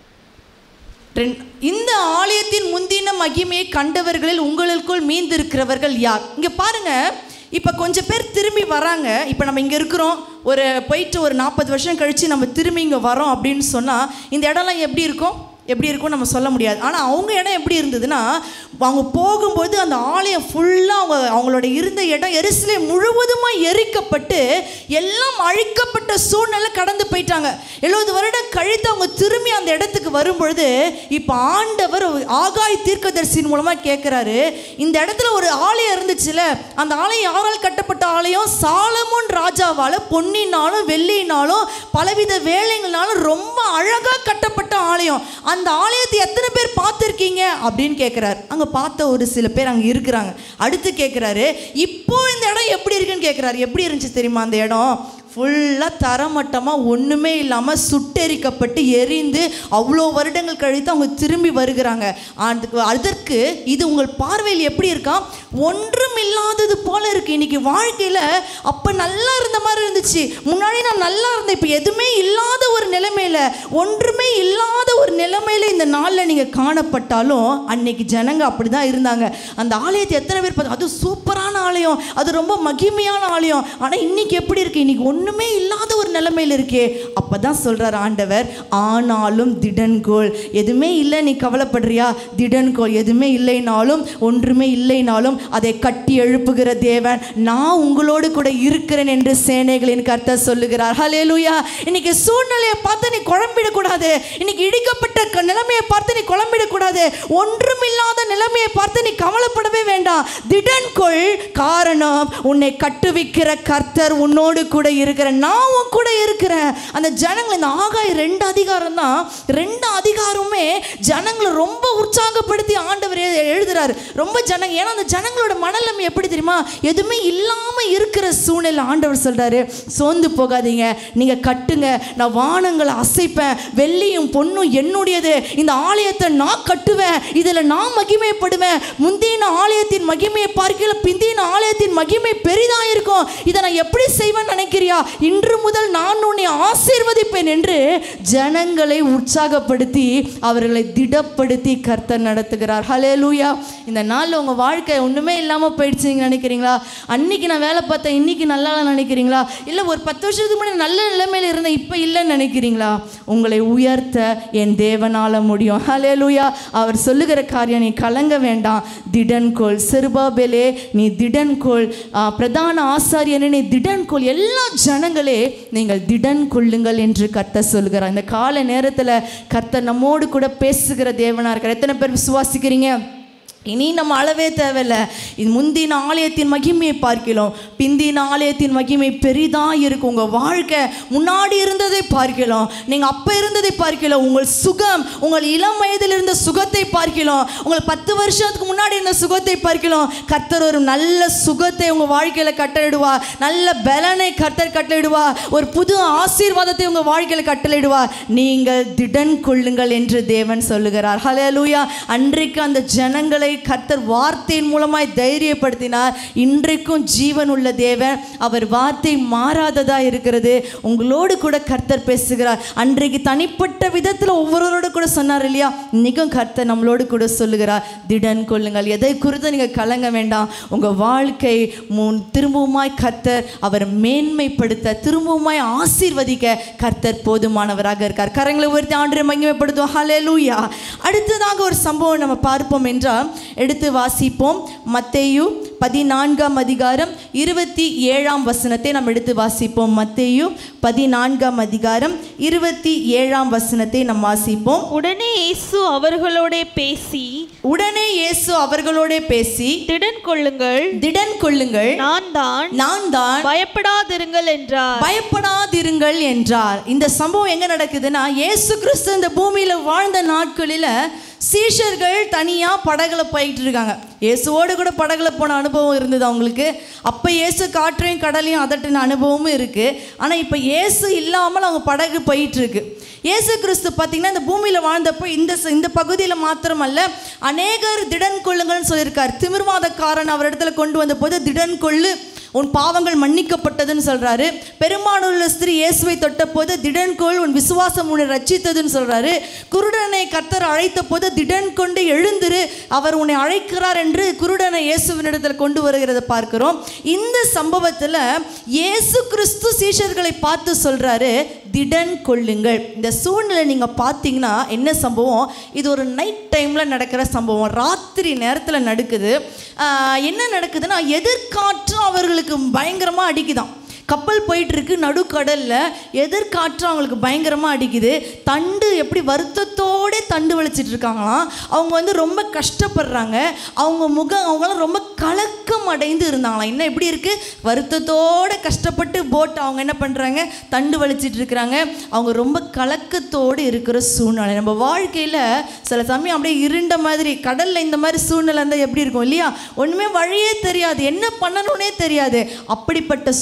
Speaker 3: இந்த ஆலயத்தின் முந்தின மகிமையை கண்டவர்களில் உங்களுக்குள் மீந்திருக்கிறவர்கள் யார்? இங்கே பாருங்க, இப்போ கொஞ்சம் பேர் திரும்பி வராங்க. இப்போ நம்ம இங்கே இருக்கிறோம், ஒரு போயிட்டு ஒரு நாற்பது வருஷம் கழித்து நம்ம திரும்பி இங்கே வரோம் அப்படின்னு சொன்னால் இந்த இடம்லாம் எப்படி இருக்கும்? எப்படி இருக்கும்னு நம்ம சொல்ல முடியாது. ஆனால் அவங்க இடம் எப்படி இருந்ததுன்னா, அவங்க போகும்போது அந்த ஆலயம் ஃபுல்லாக அவங்க அவங்களோட இருந்த இடம் எருசலேம் முழுவதுமாக எரிக்கப்பட்டு எல்லாம் அழிக்கப்பட்ட சூழ்நிலை கடந்து போயிட்டாங்க. எழுபது வருடம் கழித்து அவங்க திரும்பி அந்த இடத்துக்கு வரும்பொழுது இப்போ ஆண்டவர் ஆகாய் தீர்க்கதரிசியின் மூலமாக கேட்குறாரு, இந்த இடத்துல ஒரு ஆலயம் இருந்துச்சுல, அந்த ஆலயம் யாரால் கட்டப்பட்ட ஆலயம்? சாலமோன் ராஜாவால் பொன்னினாலும் வெள்ளியினாலும் பலவித வேலைகள்னாலும் ரொம்ப அழகாக கட்டப்பட்ட ஆலயம். அந்த ஆலயத்தை எத்தனை பேர் பார்த்துருக்கீங்க அப்படின்னு கேட்குறாரு. அங்கே பார்த்த ஒரு சில பேர் அங்கே இருக்கிறாங்க. அடுத்து கேட்குறாரு, இப்போ இந்த இடம் எப்படி இருக்குன்னு கேட்குறாரு. எப்படி இருந்துச்சு தெரியுமா அந்த இடம்? ஃபுல்லாக தரமட்டமாக ஒன்றுமே இல்லாமல் சுட்டெரிக்கப்பட்டு எரிந்து அவ்வளோ வருடங்கள் கழித்து அவங்க திரும்பி வருகிறாங்க. அதுக்கு அதற்கு இது உங்கள் பார்வையில் எப்படி இருக்கா? ஒன்றும் இல்லாதது போல இருக்குது. இன்றைக்கி வாழ்க்கையில் அப்போ நல்லா இருந்த மாதிரி இருந்துச்சு, முன்னாடி நான் நல்லா இருந்தேன், இப்போ எதுவுமே இல்லாத ஒரு நிலைமையில், ஒன்றுமே இல்லாத ஒரு நிலைமையில் இந்த நாளில் நீங்கள் காணப்பட்டாலும் அன்னைக்கு ஜனங்க அப்படி தான் இருந்தாங்க. அந்த ஆலயத்தை எத்தனை பேர் பார்த்தா அது சூப்பரான ஆலயம், அது ரொம்ப மகிமையான ஆலயம். ஆனால் இன்னைக்கு எப்படி இருக்கு? இன்னைக்கு ஒன்றுமே இல்லாத ஒரு நிலைமையில் இருக்கே. அப்போ தான் சொல்கிறார் ஆண்டவர், ஆனாலும் திடன்கோள். எதுவுமே இல்லை நீ கவலைப்படுறியா? திடன்கோள். எதுவுமே இல்லைனாலும் ஒன்றுமே இல்லைனாலும் அதை கட்டி எழுப்புகிற தேவன் நான் உங்களோடு கூட இருக்கிறேன் என்று சேனைகளின் கர்த்தர் சொல்லுகிறார். ஹல்லேலூயா. இன்னைக்கு சூழ்நிலையை பார்த்து நீ குழம்பிடக்கூடாது. இன்னைக்கு இடிக்கப்பட்ட நிலைமையை பார்த்து நீ குழம்பிடக்கூடாது. ஒன்றுமில்லாத நிலைமையை பார்த்து நீ கவலைப்படவே வேண்டாம். திடன்கொள். காரணம், உன்னை கட்டுவிக்கிற கர்த்தர் உன்னோடு கூட இருக்கிற, நான் உன் கூட இருக்கிறேன். அந்த ஜனங்கள், இந்த ஆகாய ரெண்டு அதிகாரம் தான், ரெண்டு அதிகாரமே ஜனங்களை ரொம்ப உற்சாகப்படுத்தி ஆண்டவர் எழுதுறாரு. ரொம்ப ஜனங்க, ஏன்னா அந்த ஜனங்களோட மனநிலைமை எப்படி தெரியுமா? எதுவுமே இல்லாமல் இருக்கிற சூழ்நிலை. ஆண்டவர் சொல்றாரு, சோர்ந்து போகாதீங்க, நீங்க கட்டுங்க, நான் வானங்களை அசைப்பேன், வெள்ளியும் பொன்னும் என்னுடையது, இந்த ஆலயத்தை நான் கட்டுவேன், இதில் நான் மகிமைப்படுவேன். முந்தின ஆலயத்தின் மகிமையை பார்க்கல பிந்தின ஆலயத்தின் மகிமை பெரிதாக இருக்கும். இதை நான் எப்படி செய்வேன் நினைக்கிறியா? இன்று முதல் நான் உன்னை ஆசீர்வதிப்பேன் என்று ஜனங்களை உற்சாகப்படுத்தி அவர்களை திடப்படுத்தி கர்த்தர் நடத்துகிறார். ஹல்லேலூயா. இந்த நாளில் உங்கள் வாழ்க்கை ஒன்றுமே இல்லாமல் போயிடுச்சுன்னு நினைக்கிறீங்களா? அன்னைக்கு நான் வேலை பார்த்தேன், இன்னைக்கு நல்லா நினைக்கிறீங்களா? இல்லை ஒரு பத்து வருஷத்துக்கு முன்னாடி நல்ல நிலைமையில் இருந்தேன், இப்போ இல்லைன்னு நினைக்கிறீங்களா? உங்களை உயர்த்த என் தேவனால் முடியும். ஹல்லேலூயா. அவர் சொல்லுகிற காரியம், நீ கலங்க வேண்டாம், திடன்கொள். செருபாபேலே நீ திடன்கொள், பிரதான ஆசாரியனே நீ திடன்கொள், எல்லா ஜனங்களே நீங்கள் திடன் கொள்ளுங்கள் என்று கர்த்தர் சொல்கிறார். இந்த கால நேரத்தில் கர்த்தர் நம்மோடு கூட பேசுகிற தேவனாக இருக்கிறார். எத்தனை பேர் விசுவாசிக்கிறீங்க? இனி நம்ம அளவே தேவையில்லை. இது முந்தின ஆலயத்தின் மகிமையை பார்க்கலாம், பிந்தின ஆலயத்தின் மகிமை பெரிதாக இருக்கும். உங்கள் வாழ்க்கை முன்னாடி இருந்ததை பார்க்கலாம், நீங்கள் அப்போ இருந்ததை பார்க்கலாம், உங்கள் சுகம், உங்கள் இளம் வயதில் இருந்த சுகத்தை பார்க்கலாம், உங்கள் பத்து வருஷத்துக்கு முன்னாடி இருந்த சுகத்தை பார்க்கலாம். கர்த்தர் ஒரு நல்ல சுகத்தை உங்கள் வாழ்க்கையில் கட்டளிடுவார், நல்ல பலனை கர்த்தர் கட்டளிடுவார், ஒரு புது ஆசீர்வாதத்தை உங்கள் வாழ்க்கையில் கட்டளிடுவார். நீங்கள் திடன் கொள்ளுங்கள் என்று தேவன் சொல்லுகிறார். ஹல்லேலூயா. அன்றைக்கு அந்த ஜனங்களை கர்த்தர் வார்த்தையின் மூலமாய் தைரியப்படுத்தினார். இன்றைக்கும் ஜீவன் உள்ள தேவன், அவர் வார்த்தை மாறாததா இருக்கிறது. உங்களோடு கூட கர்த்தர் பேசுகிறார். அன்றைக்கு தனிப்பட்ட விதத்தில் ஒவ்வொருவரோடு கூட சொன்னார் இல்லையா? இன்னைக்கும் கர்த்தர் நம்மளோடு கூட சொல்லுகிறார், திடன் கொள்ளுங்கள். எதை குறித்து நீங்கள் கலங்க வேண்டாம். உங்கள் வாழ்க்கை முன் திரும்பவுமாய் கர்த்தர் அவர் மேன்மைப்படுத்த, திரும்பவுமாய் ஆசீர்வதிக்க கர்த்தர் போதுமானவராக இருக்கார். கரங்களை உயர்த்தி ஆண்டவரை மகிமைப்படுத்துவோம். ஹல்லேலூயா. அடுத்ததாக ஒரு சம்பவம் நம்ம பார்ப்போம் என்றால், எடுத்து வாசிப்போம். மத்தேயு பதினான்காம் அதிகாரம் இருபத்தி ஏழாம் வசனத்தை நாம் எடுத்து வாசிப்போம். மத்தேயு பதினான்காம் அதிகாரம் இருபத்தி ஏழாம் வசனத்தை நாம் வாசிப்போம்.
Speaker 4: உடனே இயேசு அவர்களோட பேசி
Speaker 3: உடனே இயேசு அவர்களோட பேசி
Speaker 4: திடன் கொள்ளுங்கள்,
Speaker 3: திடன் கொள்ளுங்கள், நான் தான் நான் தான்
Speaker 4: பயப்படாதிருங்கள் என்றார்.
Speaker 3: பயப்படாதிருங்கள் என்றார். இந்த சம்பவம் எங்க நடக்குதுன்னா, இயேசு கிறிஸ்து இந்த பூமியில வாழ்ந்த நாட்களில் சீஷர்கள் தனியாக படகுல போயிட்டு இருக்காங்க. இயேசுவோடு கூட படகுல போன அனுபவம் இருந்தது அவங்களுக்கு. அப்போ இயேசு காற்றையும் கடலையும் அதட்டின அனுபவமும் இருக்குது. ஆனால் இப்போ இயேசு இல்லாமல் அவங்க படகு போயிட்டுருக்கு. இயேசு கிறிஸ்து பார்த்திங்கன்னா இந்த பூமியில் வாழ்ந்தப்போ இந்த இந்த பகுதியில் மாத்திரமல்ல, அநேகர் திடன் கொள்ளுங்கள்னு சொல்லியிருக்கார். திமிர்வாதக்காரன் அவர் இடத்துல கொண்டு வந்த போது திடன் கொள்ளு, உன் பாவங்கள் மன்னிக்கப்பட்டதுன்னு சொல்கிறாரு. பெரும்பாலுள்ள ஸ்திரீ இயேசுவை தொட்ட போது திடன் கொள், உன் விசுவாசம் உன்னை ரட்சித்ததுன்னு சொல்கிறாரு. குருடனை கர்த்தர் அழைத்த போது திடன் கொண்டு எழுந்திரு, அவர் உன்னை அழைக்கிறார் என்று குருடனை இயேசுவினிடத்தில் கொண்டு வருகிறத பார்க்கிறோம். இந்த சம்பவத்தில் இயேசு கிறிஸ்து சீஷர்களை பார்த்து சொல்கிறாரு, திடன் கொள்ளுங்கள். இந்த சூழ்நிலை நீங்கள் பார்த்தீங்கன்னா என்ன சம்பவம்? இது ஒரு நைட் டைமில் நடக்கிற சம்பவம், ராத்திரி நேரத்தில் நடக்குது. என்ன நடக்குதுன்னா, எதிர்காற்று அவர்களுக்கு பயங்கரமாக அடிக்குதான். கப்பல் போயிட்டுருக்கு நடுக்கடலில், எதிர்காற்று அவங்களுக்கு பயங்கரமாக அடிக்குது. தண்டு எப்படி வருத்தத்தோடு தண்டு வலிச்சிட்டு இருக்காங்களாம். அவங்க வந்து ரொம்ப கஷ்டப்படுறாங்க. அவங்க முகம் அவங்களாம் ரொம்ப கலக்கம் அடைந்து இருந்தாங்களாம். என்ன எப்படி இருக்குது? வருத்தத்தோடு கஷ்டப்பட்டு போட் அவங்க என்ன பண்ணுறாங்க, தண்டு வலிச்சிட்டு இருக்கிறாங்க. அவங்க ரொம்ப கலக்கத்தோடு இருக்கிற சூழ்நிலை. நம்ம வாழ்க்கையில் சில சமயம் அப்படியே இருண்ட மாதிரி, கடலில் இந்த மாதிரி சூழ்நிலை இருந்தால் எப்படி இருக்கும் இல்லையா? ஒன்றுமே வழியே தெரியாது, என்ன பண்ணணும்னே தெரியாது. அப்படிப்பட்ட சூழ்நிலை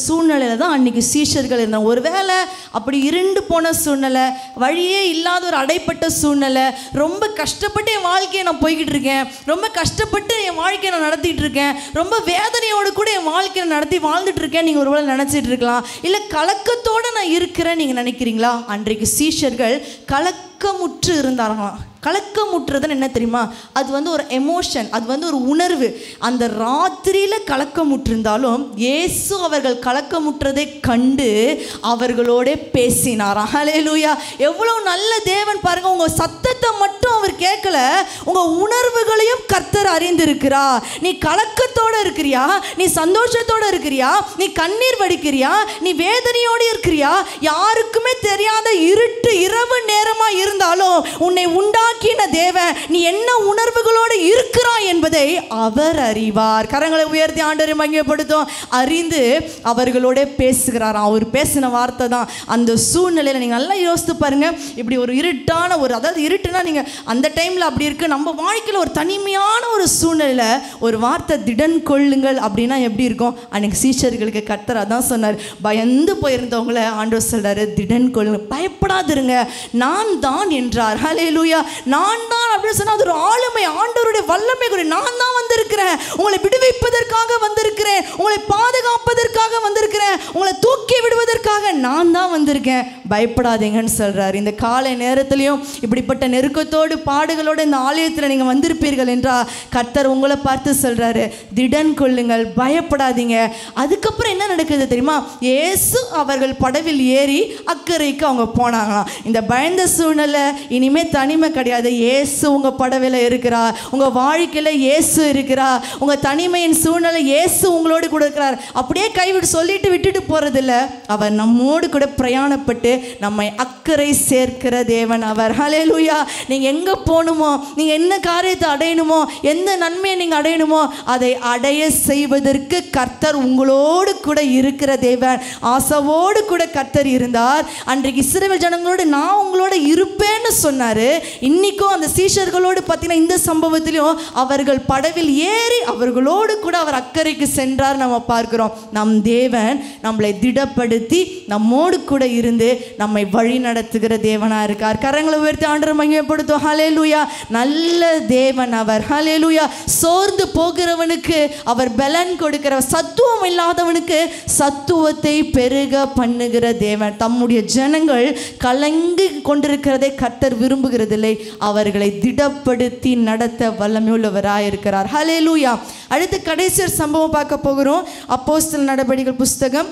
Speaker 3: சூழ்நிலை தான் அன்றைக்கி சீஷர்கள் இருந்தாங்க. ஒருவேளை அப்படி இருண்டு போன சூழ்நிலை, வழியே இல்லாத ஒரு அடைப்பட்ட சூழ்நிலை, ரொம்ப கஷ்டப்பட்டு என் வாழ்க்கையை நான் போய்கிட்டு இருக்கேன், ரொம்ப கஷ்டப்பட்டு என் வாழ்க்கையை நான் நடத்திட்டு இருக்கேன், ரொம்ப வேதனையோடு கூட என் வாழ்க்கையை நடத்தி வாழ்ந்துட்டு இருக்கேன் நீங்கள் ஒருவேளை நினச்சிட்டு இருக்கலாம். இல்லை கலக்கத்தோடு நான் இருக்கிறேன் நீங்கள் நினைக்கிறீங்களா? அன்றைக்கு சீஷர்கள் கலக்கமுற்று இருந்தார்களாம். கலக்கமுற்றுறதுன்னு என்ன தெரியுமா? அது வந்து ஒரு எமோஷன், அது வந்து ஒரு உணர்வு. அந்த ராத்திரியில் கலக்கமுற்றிருந்தாலும் இயேசு அவர்கள் கலக்கமுற்றதை கண்டு அவர்களோட பேசினாராம். ஹல்லேலூயா! எவ்வளோ நல்ல தேவன் பாருங்க. உங்கள் சத்தத்தை மட்டும் அவர் கேட்கல, உங்கள் உணர்வுகளையும் கர்த்தர் அறிந்திருக்கிறார். நீ கலக்கத்தோடு இருக்கிறியா? நீ சந்தோஷத்தோடு இருக்கிறியா? நீ கண்ணீர் வடிக்கிறியா? நீ வேதனையோடு இருக்கிறியா? யாருக்குமே தெரியாத இருட்டு இரவு நேரமாக இருந்தாலும் உன்னை உண்டா தேவன் நீ என்ன உணர்வுகளோடு இருக்கிறாய் என்பதை அவர் அறிவார். கரங்களை உயர்த்தி ஆண்டவரை மகிமைப்படுத்தும். அறிந்து அவர்களோட பேசுகிறார். அவர் பேசின வார்த்தை தான் அந்த சூழ்நிலையில் நீங்கள் நல்லா யோசித்து பாருங்க. இப்படி ஒரு இருட்டான ஒரு, அதாவது இருட்டுனா நீங்கள் அந்த டைமில் அப்படி இருக்கு. நம்ம வாழ்க்கையில் ஒரு தனிமையான ஒரு சூழ்நிலையில் ஒரு வார்த்தை திடன் கொள்ளுங்கள் அப்படின்னா எப்படி இருக்கும்? அன்னைக்கு சீஷர்களுக்கு கர்த்தர் அதான் சொன்னார். பயந்து போயிருந்தவங்களை ஆண்டவர் சொல்றாரு, திடன் கொள்ளுங்க, பயப்படாதிருங்க, நான் தான் என்றார். ஹல்லேலூயா! நான் தான் அப்படின்னு சொன்னா அது ஒரு ஆளுமை, ஆண்டவருடைய வல்லமை. நான் தான் வந்திருக்கிறேன், உங்களை விடுவிப்பதற்காக வந்திருக்கிறேன், உங்களை பாதுகாப்பதற்காக வந்திருக்கிறேன், உங்களை தூக்கி விடுவதற்காக நான் தான் வந்திருக்கேன், பயப்படாதீங்கன்னு சொல்றாரு. இந்த காலை நேரத்திலையும் இப்படிப்பட்ட நெருக்கத்தோடு பாடுகளோடு இந்த ஆலயத்தில் நீங்கள் வந்திருப்பீர்கள் என்றால் கர்த்தர் உங்களை பார்த்து சொல்றாரு, திடன் கொள்ளுங்கள், பயப்படாதீங்க. அதுக்கப்புறம் என்ன நடக்குது தெரியுமா? இயேசு அவர்கள் படவில் ஏறி அக்கறைக்கு அவங்க போனாங்களாம். இந்த பயந்த சூழ்நிலை இனிமே தனிமை கிடையாது. இயேசு உங்கள் படவில் இருக்கிறார், உங்கள் வாழ்க்கையில் இயேசு இருக்கிறார், உங்கள் தனிமையின் சூழ்நிலை இயேசு உங்களோடு கூட இருக்கிறார். அப்படியே கைவிட்டு சொல்லிட்டு விட்டுட்டு போகிறதில்ல, அவர் நம்மோடு கூட பிரயாணப்பட்டு நம்மை அக்கறை சேர்க்கிற தேவன் அவர். ஹல்லேலூயா! நீங்கள் எங்கே போகணுமோ, நீங்கள் என்ன காரியத்தை அடையணுமோ, எந்த நன்மையை நீங்கள் அடையணுமோ அதை அடைய செய்வதற்கு கர்த்தர் உங்களோடு கூட இருக்கிற தேவன். ஆசாவோடு கூட கர்த்தர் இருந்தார். அன்றைக்கு இஸ்ரவேல் ஜனங்களோடு நான் உங்களோட இருப்பேன்னு சொன்னார். இன்னைக்கும் அந்த சீஷர்களோடு பார்த்தீங்கன்னா இந்த சம்பவத்திலையும் அவர்கள் படவில் ஏறி அவர்களோடு கூட அவர் அக்கறைக்கு சென்றார் நம்ம பார்க்கிறோம். நம் தேவன் நம்மளை திடப்படுத்தி நம்மோடு கூட இருந்து நம்மை வழி நடத்துகிற தேவனாக இருக்கார். கரங்களை உயர்த்தி ஆண்டவரை மகிமைப்படுத்தும். ஹல்லேலூயா! நல்ல தேவன் அவர். ஹல்லேலூயா! சோர்ந்து போகிறவனுக்கு அவர் பலன் கொடுக்கிறவர், சத்துவம் இல்லாதவனுக்கு சத்துவத்தை பெருக பண்ணுகிற தேவன். தம்முடைய ஜனங்கள் கலங்கி கொண்டிருக்கிறதை கர்த்தர் விரும்புகிறதில்லை, அவர்களை திடப்படுத்தி நடத்த வல்லமையுள்ளவராக இருக்கிறார். ஹல்லேலூயா! அடுத்து கடைசி சம்பவம் பார்க்க போகிறோம். அப்போஸ்தலர் நடபடிகள் புஸ்தகம்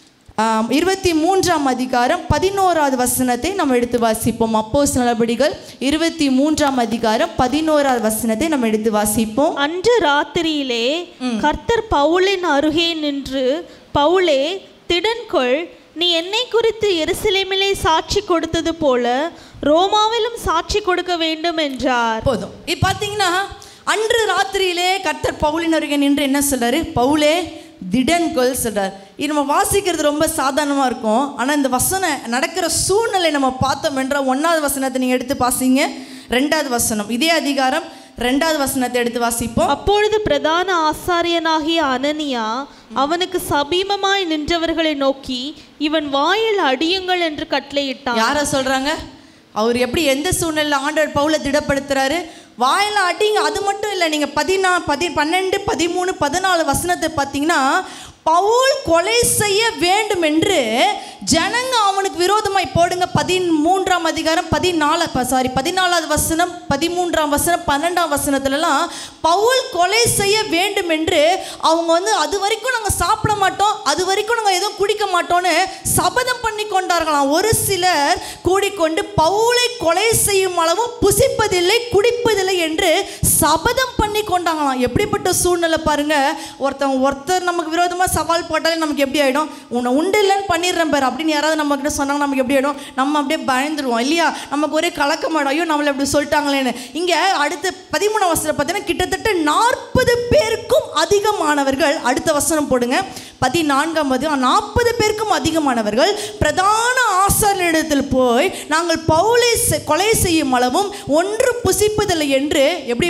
Speaker 3: இருபத்தி மூன்றாம் அதிகாரம் பதினோராவது வசனத்தை நம்ம எடுத்து வாசிப்போம். அப்போஸ்தலர் நடபடிகள் இருபத்தி மூன்றாம் அதிகாரம் பதினோராவது வசனத்தை நம்ம எடுத்து வாசிப்போம்.
Speaker 4: அன்று ராத்திரியிலே கர்த்தர் பவுலின் அருகே நின்று, பவுலே திடன்கொள், நீ என்னை குறித்து எருசலேமிலே சாட்சி கொடுத்தது போல ரோமாவிலும் சாட்சி கொடுக்க வேண்டும் என்றார்.
Speaker 3: போதும். இப்போ பார்த்தீங்கன்னா அன்று ராத்திரியிலே கர்த்தர் பவுலின் அருகே நின்று என்ன சொல்றாரு? பவுலே திடன் கொள் சொல்றார். இது நம்ம வாசிக்கிறது ரொம்ப சாதாரணமாக இருக்கும். ஆனால் இந்த வசனம் நடக்கிற சூழ்நிலை நம்ம பார்த்தோம் என்றால் ஒன்றாவது வசனத்தை நீங்கள் எடுத்து பாசிங்க. ரெண்டாவது வசனம் இதே அதிகாரம் ரெண்டாவது வசனத்தை எடுத்து வாசிப்போம்.
Speaker 4: அப்பொழுது பிரதான ஆசாரியனாகிய அனனியா அவனுக்கு சமீபமாய் நின்றவர்களை நோக்கி, இவன் வாயில் அடியுங்கள் என்று கட்டளையிட்டான்.
Speaker 3: யாரை சொல்றாங்க? அவர் எப்படி எந்த சூழ்நிலையில் ஆண்டவர் பவுலை திடப்படுத்துறாரு? வாயில் அடிங்க. அது மட்டும் இல்லை, நீங்கள் பதினா பதி பன்னெண்டு பதிமூணு பதினாலு வசனத்தை பார்த்தீங்கன்னா பவுல் கொலை செய்ய வேண்டும் என்று ஜனங்க அவனுக்கு விரோதமாய் போடுங்க. பதிமூன்றாம் அதிகாரம் பதினாலு சாரி பதினாலாவது வசனம் பதிமூன்றாம் வசனம் பன்னெண்டாம் வசனத்துலலாம் பவுல் கொலை செய்ய வேண்டும் என்று அவங்க வந்து அது வரைக்கும் நாங்கள் சாப்பிட மாட்டோம், அது வரைக்கும் நாங்கள் எதுவும் குடிக்க மாட்டோம்னு சபதம் பண்ணி கொண்டார்களாம். ஒரு சிலர் கூடிக்கொண்டு பவுலை கொலை செய்யும் அளவும் புசிப்பதில்லை குடிப்பதில்லை என்று சபதம் பண்ணி கொண்டாங்களாம். எப்படிப்பட்ட சூழ்நிலை பாருங்க. ஒருத்தன் ஒருத்தர் நமக்கு விரோதமாக சவால் போட்டாலே நமக்கு எப்படி ஆகிடும்? உன்னை உண்டு இல்லைன்னு பண்ணிடுறேன் பாரு அப்படின்னு யாராவது நம்ம கிட்ட சொன்னாங்க, நமக்கு எப்படி ஆகிடும்? நம்ம அப்படியே பயந்துருவோம் இல்லையா? நமக்கு ஒரே கலக்கமாடும், ஐயோ நம்மளை எப்படி சொல்லிட்டாங்களேன்னு. இங்கே அடுத்த பதிமூணாம் வசனம் பார்த்தீங்கன்னா கிட்டத்தட்ட நாற்பது பேருக்கும் அதிகமானவர்கள், அடுத்த வசனம் போடுங்க, பதினான்காம் அதிகாரம் நாற்பது பேருக்கும் அதிகமானவர்கள் பிரதான ஆசாரியரிடத்தில் போய் நாங்கள் பவுலை கொலை செய்யும் அளவும் ஒன்று புசிப்பதில்லை என்று எப்படி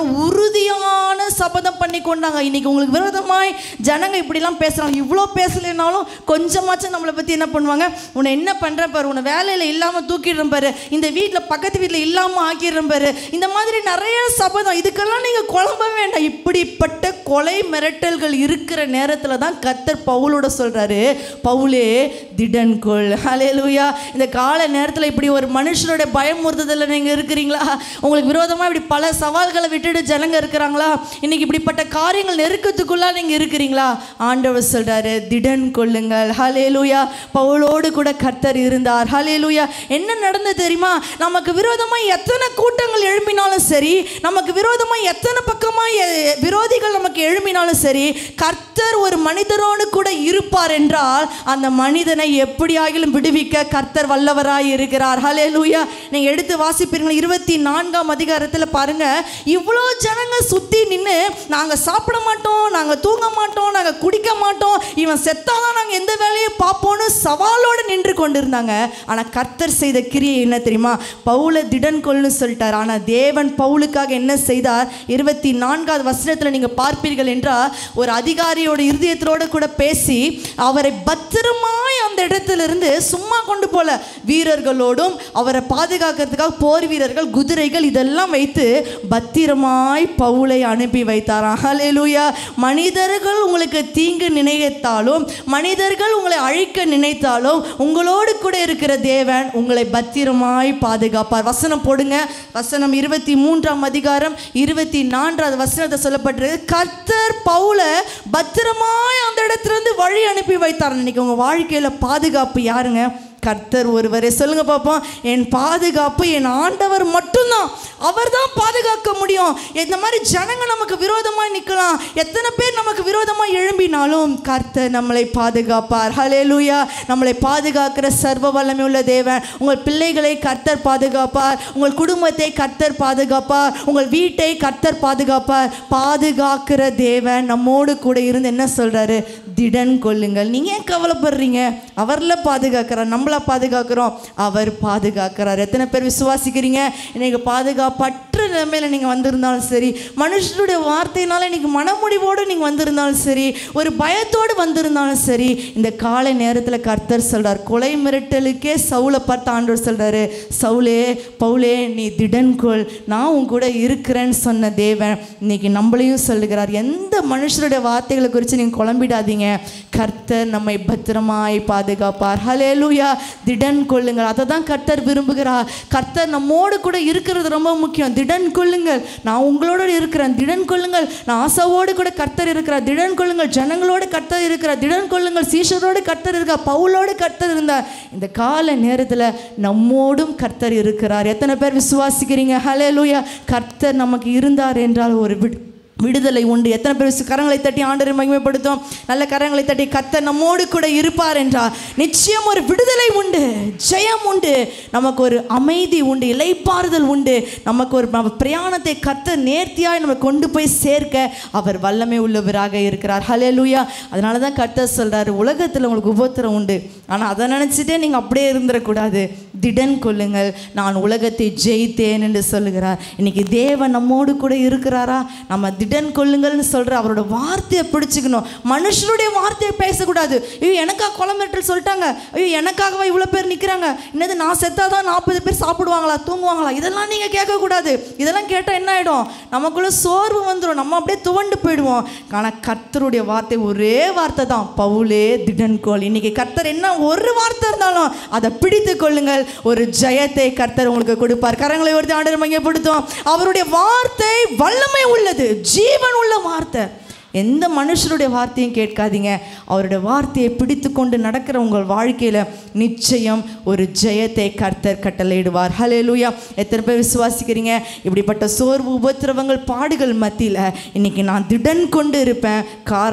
Speaker 3: உறுதியான சபதம் பண்ணி கொண்டாங்க. இன்னைக்கு உங்களுக்கு விரோதமாய் ஜனங்க இப்படிலாம் பேசுறாங்க. இவ்வளோ பேசலைனாலும் கொஞ்சமாச்சும் நம்மளை பற்றி என்ன பண்ணுவாங்க, உன்னை என்ன பண்ணுற பாரு, உன்னை வேலையில் இல்லாமல் தூக்கிடுறேன் பாரு, இந்த வீட்டில் பக்கத்து வீட்டில் இல்லாமல் ஆக்கிடுறேன் பாரு, இந்த மாதிரி நிறைய சபதம். இதுக்கெல்லாம் நீங்கள் குழம்ப வேண்டாம். இப்படிப்பட்ட கொலை மிரட்டல்கள் இருக்கிற நேரத்தில் தான் கர்த்தர் பவுலோட சொல்கிறாரு, பவுலே திடன் கொள். ஹல்லேலூயா. இந்த கால நேரத்தில் இப்படி ஒரு மனுஷனோட பயமுறுத்துதலில் நீங்கள் இருக்கிறீங்களா? உங்களுக்கு விரோதமாக இப்படி பல சவால்களை விட்டுட்டு ஜனங்க இருக்கிறாங்களா? இன்னைக்கு இப்படிப்பட்ட காரியங்கள் நெருக்கத்துக்குள்ளா நீங்கள் இருக்கிறீங்களா? ஆண்டவர் சொல்கிறாரு, திடன் கொள்ளுங்கள். ஹல்லேலூயா. பவுலோடு கூட கர்த்தர் இருந்தார். ஹல்லேலூயா. என்ன நடந்தது தெரியுமா? நமக்கு விரோதமாக எத்தனை கூட்டங்கள் எழுப்பினாலும் சரி, நமக்கு விரோதமாக எத்தனை பக்கமாக விரோதிகள் நமக்கு எழுப்பினாலும் சரி, கர்த்தர் ஒரு மனிதரோடு கூட இருப்பார் என்றால் அந்த மனிதனை எப்படியாகிலும் விடுவிக்க கர்த்தர் வல்லவராய் இருக்கிறார். ஹல்லேலூயா. நீங்க எடுத்து வாசிப்பீர்கள் இருபத்தி நான்காம் அதிகாரத்தில் பாருங்க, இவ்வளோ ஜனங்க சுத்தி நின்று நாங்க சாப்பிட மாட்டோம், நாங்க தூங்க மாட்டோம், நாங்க குடிக்க மாட்டோம், இவன் செத்தாதான் நாங்க எந்த வேலையும் பார்ப்போம்னு சவாலோடு நின்று கொண்டிருந்தாங்க. ஆனா கர்த்தர் செய்த கிரியை என்ன தெரியுமா? பவுலை திடன் கொள்னு சொல்லிட்டார். ஆனா தேவன் பவுலுக்காக என்ன செய்தார்? இருபத்தி நான்காவது வசனத்தில் நீங்க பார்ப்பீர்கள் என்றால், ஒரு அதிகாரியோட இருதயத்தோடு கூட பேசி அவரை பத்திரமாய் அந்த இடத்திலிருந்து சும்மா கொண்டு போல, வீரர்களோடும் அவரை பாதுகாக்கிறதுக்காக போர் வீரர்கள், குதிரைகள் இதெல்லாம் வைத்து பத்திரமாய் பவுலை அனுப்பி வைத்தாராம். ஹல்லேலூயா. மனிதர்கள் உங்களுக்கு தீங்கு நினைத்தாலும், மனிதர்கள் உங்களை அழிக்க நினைத்தாலும், உங்களோடு கூட இருக்கிற தேவன் உங்களை பத்திரமாய் பாதுகாப்பார். வசனம் போடுங்க. வசனம் இருபத்தி மூன்றாம் அதிகாரம் இருபத்தி நான்காவது வசனத்தை சொல்லப்பட்டிருக்கு, கர்த்தர் பவுலை பத்திரமாய் அந்த இடத்திலிருந்து வழி அனுப்பி வைத்தார். இன்னைக்கு உங்க வாழ்க்கையில பாதுகாப்பு யாருங்க? கர்த்தர் ஒருவரே. சொல்லுங்க பாப்போம். என் பாதுகாப்பு என் ஆண்டவர் மட்டும்தான். அவர் தான் பாதுகாக்க முடியும். இந்த மாதிரி ஜனங்க நமக்கு விரோதமாக நிற்கலாம், எத்தனை பேர் நமக்கு விரோதமாக எழும்பினாலும் கர்த்தர் நம்மளை பாதுகாப்பார். ஹல்லேலூயா. நம்மளை பாதுகாக்கிற சர்வ வல்லமை உள்ள தேவன். உங்கள் பிள்ளைகளை கர்த்தர் பாதுகாப்பார், உங்கள் குடும்பத்தை கர்த்தர் பாதுகாப்பார், உங்கள் வீட்டை கர்த்தர் பாதுகாப்பார். பாதுகாக்கிற தேவன் நம்மோடு கூட இருந்து என்ன சொல்றாரு? திடன் கொள்ளுங்கள். நீங்க ஏன் கவலைப்படுறீங்க? அவர்ல பாதுகாக்கிறார், நம்மள பாதுகாக்கிறோம், அவர் பாதுகாக்கிறார். எத்தனை பேர் விசுவாசிக்கிறீங்க? இன்னைக்கு பாதுகாப்பற்ற நிலைமையில நீங்க வந்திருந்தாலும் சரி, மனுஷனுடைய வார்த்தையினால இன்னைக்கு மனமுடிவோடு நீங்க வந்திருந்தாலும் சரி, ஒரு பயத்தோடு வந்திருந்தாலும் சரி, இந்த காலை நேரத்தில் கர்த்தர் சொல்றார், கொலை மிரட்டலுக்கே சவுலை பார்த்து ஆண்டவர் சொல்றாரு, சவுலே பவுலே நீ திடன் கொள், நான் உன் கூட இருக்கிறேன்னு சொன்ன தேவன் இன்னைக்கு நம்மளையும் சொல்லுகிறார். எந்த மனுஷருடைய வார்த்தைகளை குறித்து நீங்க குழம்பிடாதீங்க. கர்த்தர் நம்மை பத்திரமாய் பாதுகாப்பார். ஹல்லேலூயா. திடன் கொள்ளுங்கள். அதை தான் கர்த்தர் விரும்புகிறார். கர்த்தர் நம்மோடு கூட இருக்கிறது ரொம்ப முக்கியம். திடன் கொள்ளுங்கள், நான் உங்களோடு இருக்கிறேன், திடன் கொள்ளுங்கள். நான் ஆசாவோடு கூட கர்த்தர் இருக்கிறார், திடன் கொள்ளுங்கள். ஜனங்களோடு கர்த்தர் இருக்கிறார், திடன் கொள்ளுங்கள். சீஷரோடு கர்த்தர் இருக்கிறார், பவுலோடு கர்த்தர் இருந்தார். இந்த கால நேரத்தில் நம்மோடும் கர்த்தர் இருக்கிறார். எத்தனை பேர் விசுவாசிக்கிறீங்க? ஹல்லேலூயா. கர்த்தர் நமக்கு இருந்தார் என்றால் ஒரு விடு விடுதலை உண்டு. எத்தனை பேர் கரங்களை தட்டி ஆண்டவரை மகிமைப்படுத்தும்? நல்ல கரங்களை தட்டி, கர்த்தர் நம்மோடு கூட இருப்பார் என்றால் நிச்சயம் ஒரு விடுதலை உண்டு, ஜெயம் உண்டு, நமக்கு ஒரு அமைதி உண்டு, இளைப்பாறுதல் உண்டு, நமக்கு ஒரு பிரயாணத்தை கர்த்தர் நேர்த்தியாய் நம்ம கொண்டு போய் சேர்க்க அவர் வல்லமை உள்ளவராக இருக்கிறார். ஹல்லேலூயா. அதனால தான் கர்த்தர் சொல்றாரு, உலகத்தில் உங்களுக்கு உபத்திரம் உண்டு, ஆனால் அதை நினச்சிட்டே நீங்கள் அப்படியே இருந்துடக்கூடாது. திடன் கொள்ளுங்கள், நான் உலகத்தை ஜெயித்தேன் என்று சொல்லுகிறார். இன்னைக்கு தேவன் நம்மோடு கூட இருக்கிறாரா? நம்ம திடன் கொள்ளுங்கள்னு சொல்கிற அவரோட வார்த்தையை பிடிச்சிக்கணும். மனுஷனுடைய வார்த்தையை பேசக்கூடாது. ஐயோ எனக்காக குளமிரட்டல் சொல்லிட்டாங்க, ஐயோ எனக்காகவா இவ்வளோ பேர் நிற்கிறாங்க, என்னது நான் செத்தாதான் நாற்பது பேர் சாப்பிடுவாங்களா தூங்குவாங்களா, இதெல்லாம் நீங்கள் கேட்கக்கூடாது. இதெல்லாம் கேட்டால் என்ன ஆகிடும்? நமக்குள்ளே சோர்வு வந்துடும், நம்ம அப்படியே துவண்டு போயிடுவோம். ஆனால் கர்த்தருடைய வார்த்தை ஒரே வார்த்தை தான், பவுலே திடன் கொள். இன்னைக்கு கர்த்தர் என்ன ஒரு வார்த்தை இருந்தாலும் அதை பிடித்து கொள்ளுங்கள், ஒரு ஜெயத்தை கர்த்தர் உங்களுக்கு கொடுப்பார். கரங்களை ஒருத்தி ஆண்டவர் மையப்படுத்தும். அவருடைய வார்த்தை வல்லமை உள்ளது, ஜீவன் உள்ள வார்த்தை. எந்த மனுஷருடைய வார்த்தையும் கேட்காதீங்க. அவருடைய வார்த்தையை பிடித்து கொண்டு நடக்கிற உங்கள் வாழ்க்கையில் நிச்சயம் ஒரு ஜெயத்தை கர்த்தர் கட்டளையிடுவார். ஹல்லேலூயா. எத்தனை பேர் விசுவாசிக்கிறீங்க? இப்படிப்பட்ட சோர்வு, உபத்திரவங்கள், பாடுகள் மத்தியில் இன்னைக்கு நான் திடன் கொண்டு இருப்பேன். காரணம்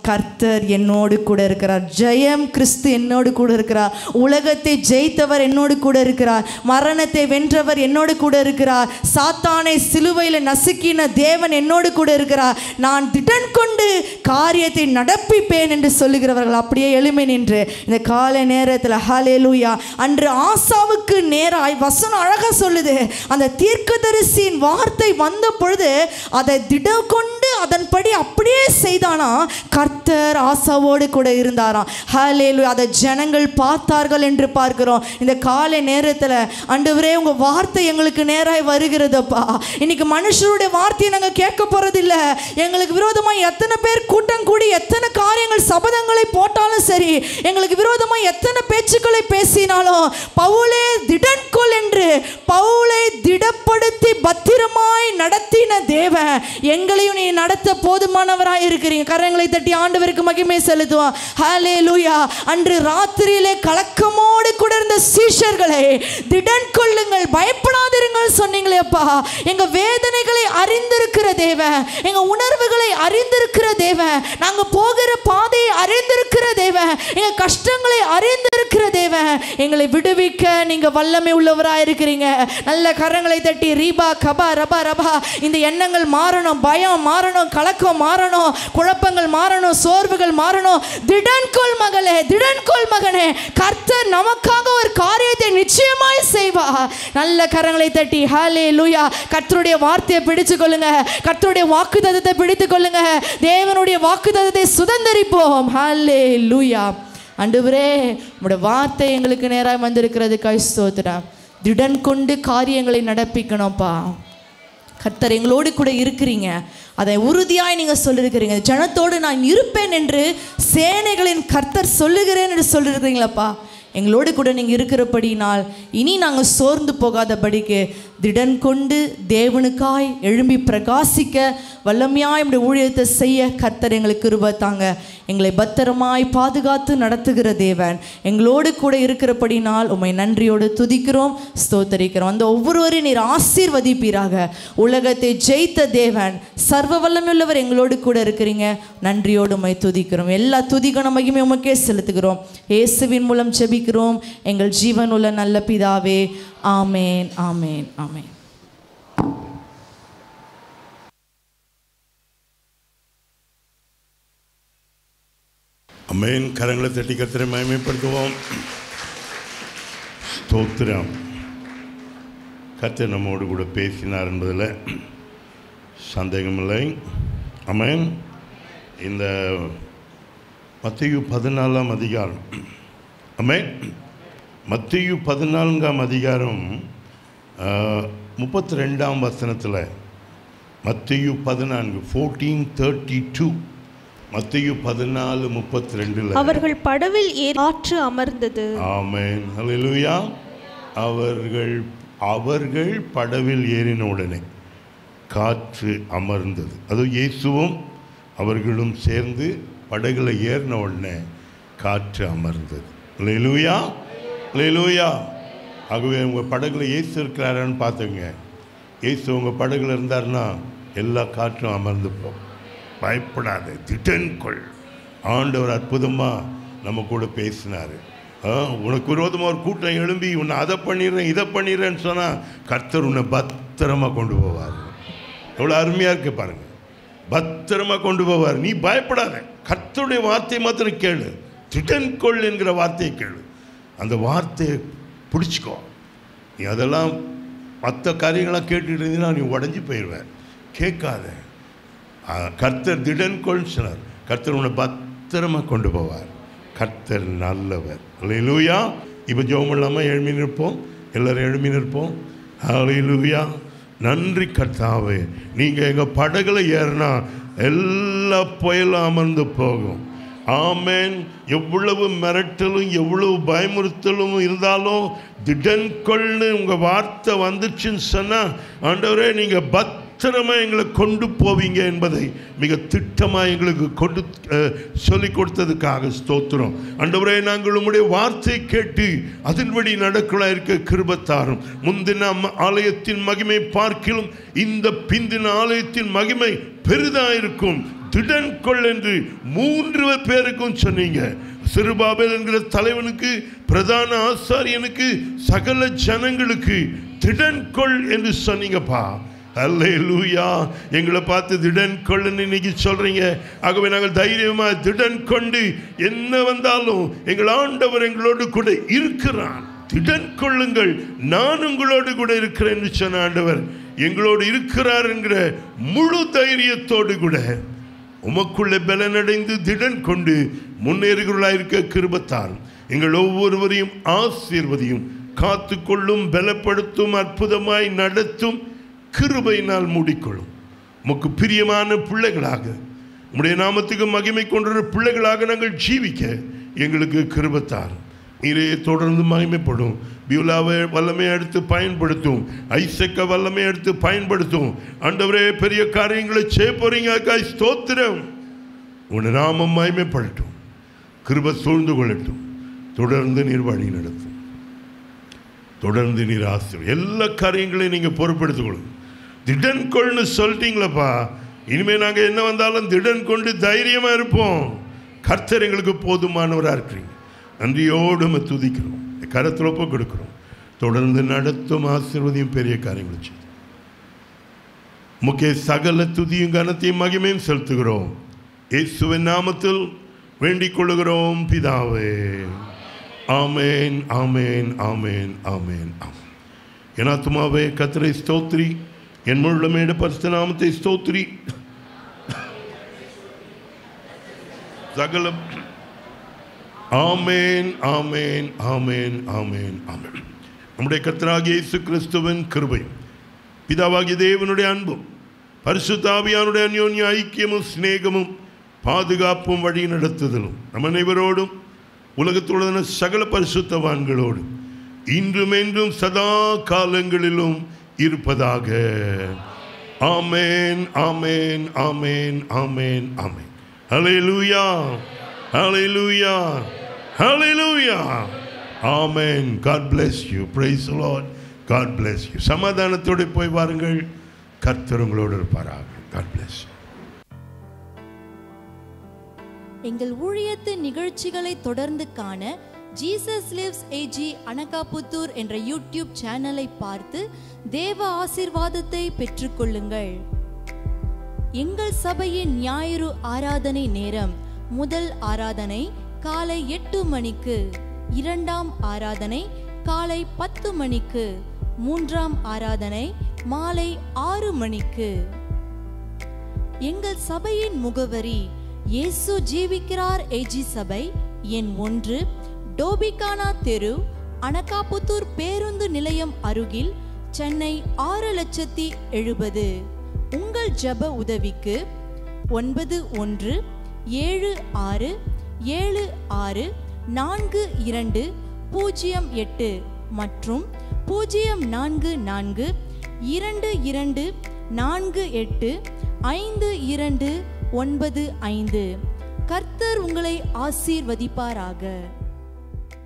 Speaker 3: கர்த்தர் என்னோடு கூட இருக்கிறார். ஜெயம் கிறிஸ்து என்னோடு கூட இருக்கிறார். உலகத்தை ஜெயித்தவர் என்னோடு கூட இருக்கிறார். மரணத்தை வென்றவர் என்னோடு கூட இருக்கிறார். சாத்தானை சிலுவையில் நசுக்கின தேவன் என்னோடு கூட இருக்கிறார். நான் திடன் கொண்டு காரியத்தை நடப்பிப்பேன் என்று சொல்லுகிறவர்கள் அப்படியே எழுமை நின்று இந்த காலை நேரத்தில் ஹல்லேலூயா. அன்று ஆசாவுக்கு நேராய் வசனம் அழகா சொல்லுது. அந்த தீர்க்கதரிசியின் வார்த்தை வந்த பொழுது அதை திடம் கொண்டு அதன்படி அப்படியே செய்தானா. கர்த்தர் ஆசாவோடு கூட இருந்தாராம். ஹல்லேலூயா. அதை ஜனங்கள் பார்த்தார்கள் என்று பார்க்கிறோம். இந்த காலை நேரத்தில் ஆண்டவரே உங்க வார்த்தை எங்களுக்கு நேராய் வருகிறதப்பா. இன்னைக்கு மனுஷருடைய வார்த்தையை நாங்கள் கேட்க போறதில்ல. எங்களுக்கு விரோதமாக எத்தனை பேர் கூட்டம் கூடி எத்தனை காரியங்கள் சபதங்களை போட்டாலும் சரி, எங்களுக்கு விரோதமாக எத்தனை பேச்சுக்களை பேசினாலும் பவுலே திடன் கொள் என்று பவுலை திடப்படுத்தி பத்திரமாய் நடத்தின தேவன் எங்களையும் நீ நடத்த போதுமானவராய் இருக்கிறீங்க. கரங்களை தட்டி ஆண்டவருக்கு மகிமை செலுத்துவோம். ஹல்லேலூயா. அன்று ராத்திரியிலே கலக்கமோடு கூட இருந்த சீஷர்களை திடன் கொள்ளுங்கள், பயப்படாதிருங்கள் சொன்னீங்களே அப்பா. எங்க வேதனைகளை அறிந்திருக்கிற தேவன், எங்க உணர்வுகளை அறிந்திருக்கிற தேவன், நாங்க போகிற பாதையை அறிந்திருக்கிற தேவன், எங்க கஷ்டங்களை அறிந்திருக்கிற தேவன், எங்களை விடுவிக்க நீங்க வல்லமை உள்ளவராய் இருக்கிறீங்க. நல்ல கரங்களை தட்டி ரீபா கபா ரபா ரபா. இந்த எண்ணங்கள் மாறணும், பயம் மாறணும், கலக்கம் மாறணும், குழப்பங்கள் மாறணும், சோர்வுகள் மாறணும். திடன்கொள் மகளே, திடன்கொள் மகனே, கர்த்தர் நமக்காக ஒரு காரியத்தை நிச்சயமாய் செய்வார். நல்ல கரங்களை தட்டி ஹல்லேலூயா. கர்த்தருடைய வார்த்தையை பிடிச்சு கொள்ளுங்க, கர்த்தருடைய வாக்குத்தத்தத்தை பிடித்து கொள்ளுங்க. தேவனுடைய வாக்குத்தத்தத்தை சுதந்தரிப்போம். ஹல்லேலூயா. ஆண்டவரே உம்முடைய வார்த்தை எங்களுக்கு நேராக வந்திருக்கிறது. கை ஸ்தோத்திரம். திடன் கொண்டு காரியங்களை நடப்பிக்கணும்ப்பா. கர்த்தர் எங்களோடு கூட இருக்கிறீங்க, அதை உறுதியாய் நீங்கள் சொல்லியிருக்கிறீங்க. ஜனத்தோடு நான் இருப்பேன் என்று சேனைகளின் கர்த்தர் சொல்லுகிறேன் என்று சொல்லியிருக்கிறீங்களப்பா. எங்களோடு கூட நீங்கள் இருக்கிறபடினால் இனி நாங்கள் சோர்ந்து போகாதபடிக்கு திடன் கொண்டு தேவனுக்காய் எழும்பி பிரகாசிக்க வல்லமையாய் நம்முடைய ஊழியத்தை செய்ய கர்த்தர் எங்களுக்கு கிருபை தாங்க. எங்களை பத்திரமாய் பாதுகாத்து நடத்துகிற தேவன் எங்களோடு கூட இருக்கிறபடினால் உம்மை நன்றியோடு துதிக்கிறோம், ஸ்தோத்தரிக்கிறோம். அந்த ஒவ்வொருவரையும் நீர் ஆசீர்வதிப்பீராக. உலகத்தை ஜெயித்த தேவன், சர்வ வல்லமையுள்ளவர் எங்களோடு கூட இருக்கிறீங்க. நன்றியோடு உம்மை துதிக்கிறோம். எல்லா துதிகன மகிமை உமக்கே செலுத்துகிறோம். இயேசுவின் மூலம் ஜெபிக்கிறோம் எங்கள் ஜீவன் உள்ள நல்ல பிதாவே. ஆமேன், ஆமேன், ஆமேன்.
Speaker 5: அமேன். கரங்களை தட்டி கர்த்தரை மகிமைப்படுத்துவோம். ஸ்தோத்திரம். கர்த்தர் நம்மோடு கூட பேசினார் என்பதில் சந்தேகமில்லை. அமேன். இந்த மத்தேயு பதினாலாம் அதிகாரம், அமேன், மத்தேயு பதினான்காம் அதிகாரம் முப்பத்தி ரெண்டாம் வசனத்தில், மத்தேயு பதினான்கு ஃபோர்டீன் தேர்ட்டி டூ மத்தேயு பதினாலு முப்பத்தி ரெண்டுல
Speaker 4: அவர்கள் படவில் ஏறி ஆற்று அமர்ந்தது.
Speaker 5: ஆமென், ஹல்லேலூயா. அவர்கள் அவர்கள் படவில் ஏறின உடனே காற்று அமர்ந்தது. அது இயேசுவும் அவர்களும் சேர்ந்து படகுல ஏறின உடனே காற்று அமர்ந்தது. ஹல்லேலூயா, ஹல்லேலூயா. ஆகவே உங்கள் படகுல இயேசு இருக்கிறாரான்னு பார்த்துங்க. இயேசு உங்கள் படகுல இருந்தார்னா எல்லா காற்றும் அமர்ந்து போகும். பயப்படாத, திடன்கொள். ஆண்டவர் அற்புதமாக நம்ம கூட பேசினார். உனக்கு விரோதமாக ஒரு கூட்டம் எழும்பி உன்னை அதை பண்ணிடுறேன் இதை பண்ணிடுறேன்னு சொன்னால் கர்த்தர் உன்னை பத்திரமாக கொண்டு போவார். எவ்வளோ அருமையாக இருக்கு பாருங்கள். பத்திரமாக கொண்டு போவார். நீ பயப்படாத, கர்த்தருடைய வார்த்தையை மாத்திரம் கேளு. திடன்கொள் என்கிற வார்த்தையை கேளு. அந்த வார்த்தையை பிடிச்சிக்கோ. நீ அதெல்லாம் மற்ற காரியங்களாம் கேட்டுட்டு இருந்தீங்கன்னா நீ உடஞ்சி போயிடுவேன். கேட்காத. கர்த்தர் திடன்கொள் சொன்னார். கர்த்தர் உன்னை பத்திரமாக கொண்டு போவார். கர்த்தர் நல்லவர். ஹல்லேலூயா. இப்போ ஜெபம் இல்லாமல் எழுமி நிற்போம். எல்லோரும் எழுமி நிற்போம். ஹல்லேலூயா. நன்றி கர்த்தாவே, நீங்கள் எங்கள் படகுல ஏறினா எல்லா புயலும் அமர்ந்து போகும். ஆமேன். எவ்வளவு மிரட்டலும் எவ்வளவு பயமுறுத்தலும் இருந்தாலும் திடன்கொள்னு உங்கள் வார்த்தை வந்துச்சுன்னு சொன்னால் ஆண்டவரே நீங்கள் பத் பத்திரமாக எங்களை கொண்டு போவீங்க என்பதை மிக திட்டமாக எங்களுக்கு கொண்டு சொல்லிக் கொடுத்ததுக்காக ஸ்தோத்திரம். ஆண்டவரே, நாங்கள் உம்முடைய வார்த்தை கேட்டு அதன்படி நடக்கலாம் இருக்க கிருபைத்தாரும். முந்தின ஆலயத்தின் மகிமை பார்க்கிலும் இந்த பிந்தின ஆலயத்தின் மகிமை பெரிதாக இருக்கும். திடன் கொள் என்று மூன்று பேருக்கும் சொன்னீங்க. செருபாபேல் என்கிற தலைவனுக்கு, பிரதான ஆசாரியனுக்கு, சகல ஜனங்களுக்கு திடன் கொள் என்று சொன்னீங்கப்பா. அல்லேலூயா. எங்களை பார்த்து திடன் கொள்ளுன்னு இன்னைக்கு சொல்றீங்க. ஆகவே நாங்கள் தைரியமா திடன் கொண்டு என்ன வந்தாலும் எங்கள் ஆண்டவர் எங்களோடு கூட இருக்கிறான். திடன் கொள்ளுங்கள், நான் உங்களோடு கூட இருக்கிறேன் என்று சொன்ன ஆண்டவர் எங்களோடு இருக்கிறார் என்கிற முழு தைரியத்தோடு கூட உமக்குள்ளே பலனடைந்து திடன் கொண்டு முன்னேறுகிறவர்களாயிருக்க கிருபைத்தார். எங்கள் ஒவ்வொருவரையும் ஆசீர்வதியும், காத்து கொள்ளும், பலப்படுத்தும், அற்புதமாய் நடத்தும், கிருபையினால் மூடிக்கொள்ளும். உமக்கு பிரியமான பிள்ளைகளாக, உம்முடைய நாமத்துக்கு மகிமை கொண்ட பிள்ளைகளாக நாங்கள் ஜீவிக்க எங்களுக்கு கிருபைத்தார். நீரே தொடர்ந்து மகிமைப்படும். பியூலாவை வல்லமை எடுத்து பயன்படுத்தும், ஐசக்க வல்லமை எடுத்து பயன்படுத்தும். ஆண்டவரே, பெரிய காரியங்களை செய்ய போறீங்க. ஸ்தோத்திரம். உன் நாமம் மகிமைப்படட்டும், கிருபை சூழ்ந்து கொள்ளட்டும். தொடர்ந்து நீர் வழி நடத்தும், தொடர்ந்து நீர் ஆசீர்வதியும். எல்லா காரியங்களையும் நீங்க பொறுப்பெடுத்துக் கொள்ளும். திடன் கொள்னு சொல்லிட்டீங்களப்பா. இனிமேல் நாங்கள் என்ன வந்தாலும் திடன் கொண்டு தைரியமா இருப்போம். கர்த்தர் எங்களுக்கு போதுமானவராக இருக்கிறீங்க. நன்றியோடு நம்ம துதிக்கிறோம், கரத்தில் ஒப்பு கொடுக்கிறோம். தொடர்ந்து நடத்தும், ஆசீர்வதியும், பெரிய காரியங்களை செய்யும். முக்கிய சகல துதியும் கனத்தையும் மகிமையும் செலுத்துகிறோம். இயேசுவின் நாமத்தில் வேண்டிக் கொள்ளுகிறோம் பிதாவே. ஆமேன், ஆமேன், ஆமேன், ஆமேன், ஆமேன். என் ஆத்துமாவே கர்த்தரை ஸ்தோத்திரி, என் முழுமையோட பரிசுத்த நாமத்தை ஸ்தோத்திரி. சகல ஆமேன், ஆமேன், ஆமேன், ஆமேன், ஆமேன். நம்முடைய கர்த்தராகிய இயேசு கிறிஸ்துவின் கிருபையும், பிதாவாகிய தேவனுடைய அன்பும், பரிசுத்த ஆவியானுடைய அந்யோன்ய ஐக்கியமும், சிநேகமும், பாதுகாப்பும், வழி நடத்துதலும் நம் அனைவரோடும், உலகத்துள்ள சகல பரிசுத்தவான்களோடும் இன்றும் என்றும் சதா காலங்களிலும் இருப்பதாக. ஆமேன், ஆமேன், ஆமேன், ஆமேன், ஆமேன். ஹல்லேலூயா, ஹல்லேலூயா, ஹல்லேலூயா. ஆமென். God bless you. Praise the Lord. God bless you. சமாதானத்தோடு போய் வாருங்கள். கர்த்தர் உங்களோடு இருப்பாராக. God bless you.
Speaker 3: எங்கள் ஊழியத்து நிகழ்ச்சிகளை தொடர்ந்து காண ஜீசஸ் லிவ்ஸ் ஏஜி அனகாபுத்தூர் என்ற யூடியூப் சேனலை பார்த்து தேவ ஆசீர்வாதத்தை பெற்றுக்கொள்ளுங்கள். எங்கள் சபையின் ஞாயிறு ஆராதனை நேரம்: முதல் ஆராதனை காலை எட்டு மணிக்கு, இரண்டாம் ஆராதனை காலை பத்து மணிக்கு, மூன்றாம் ஆராதனை மாலை ஆறு மணிக்கு. எங்கள் சபையின் முகவரி: இயேசு ஜீவிக்கிறார் ஏஜி சபை, எண் ஒன்று, டோபிகானா தெரு, அனகாபுத்தூர் பேருந்து நிலையம் அருகில், சென்னை ஆறு லட்சத்தி எழுபது. உங்கள் ஜெப உதவிக்கு ஒன்பது ஒன்று ஏழு ஆறு ஏழு ஆறு நான்கு இரண்டு பூஜ்ஜியம் எட்டு மற்றும் பூஜ்ஜியம் நான்கு நான்கு இரண்டு இரண்டு நான்கு எட்டு ஐந்து இரண்டு ஒன்பது ஐந்து. கர்த்தர் உங்களை ஆசீர்வதிப்பாராக.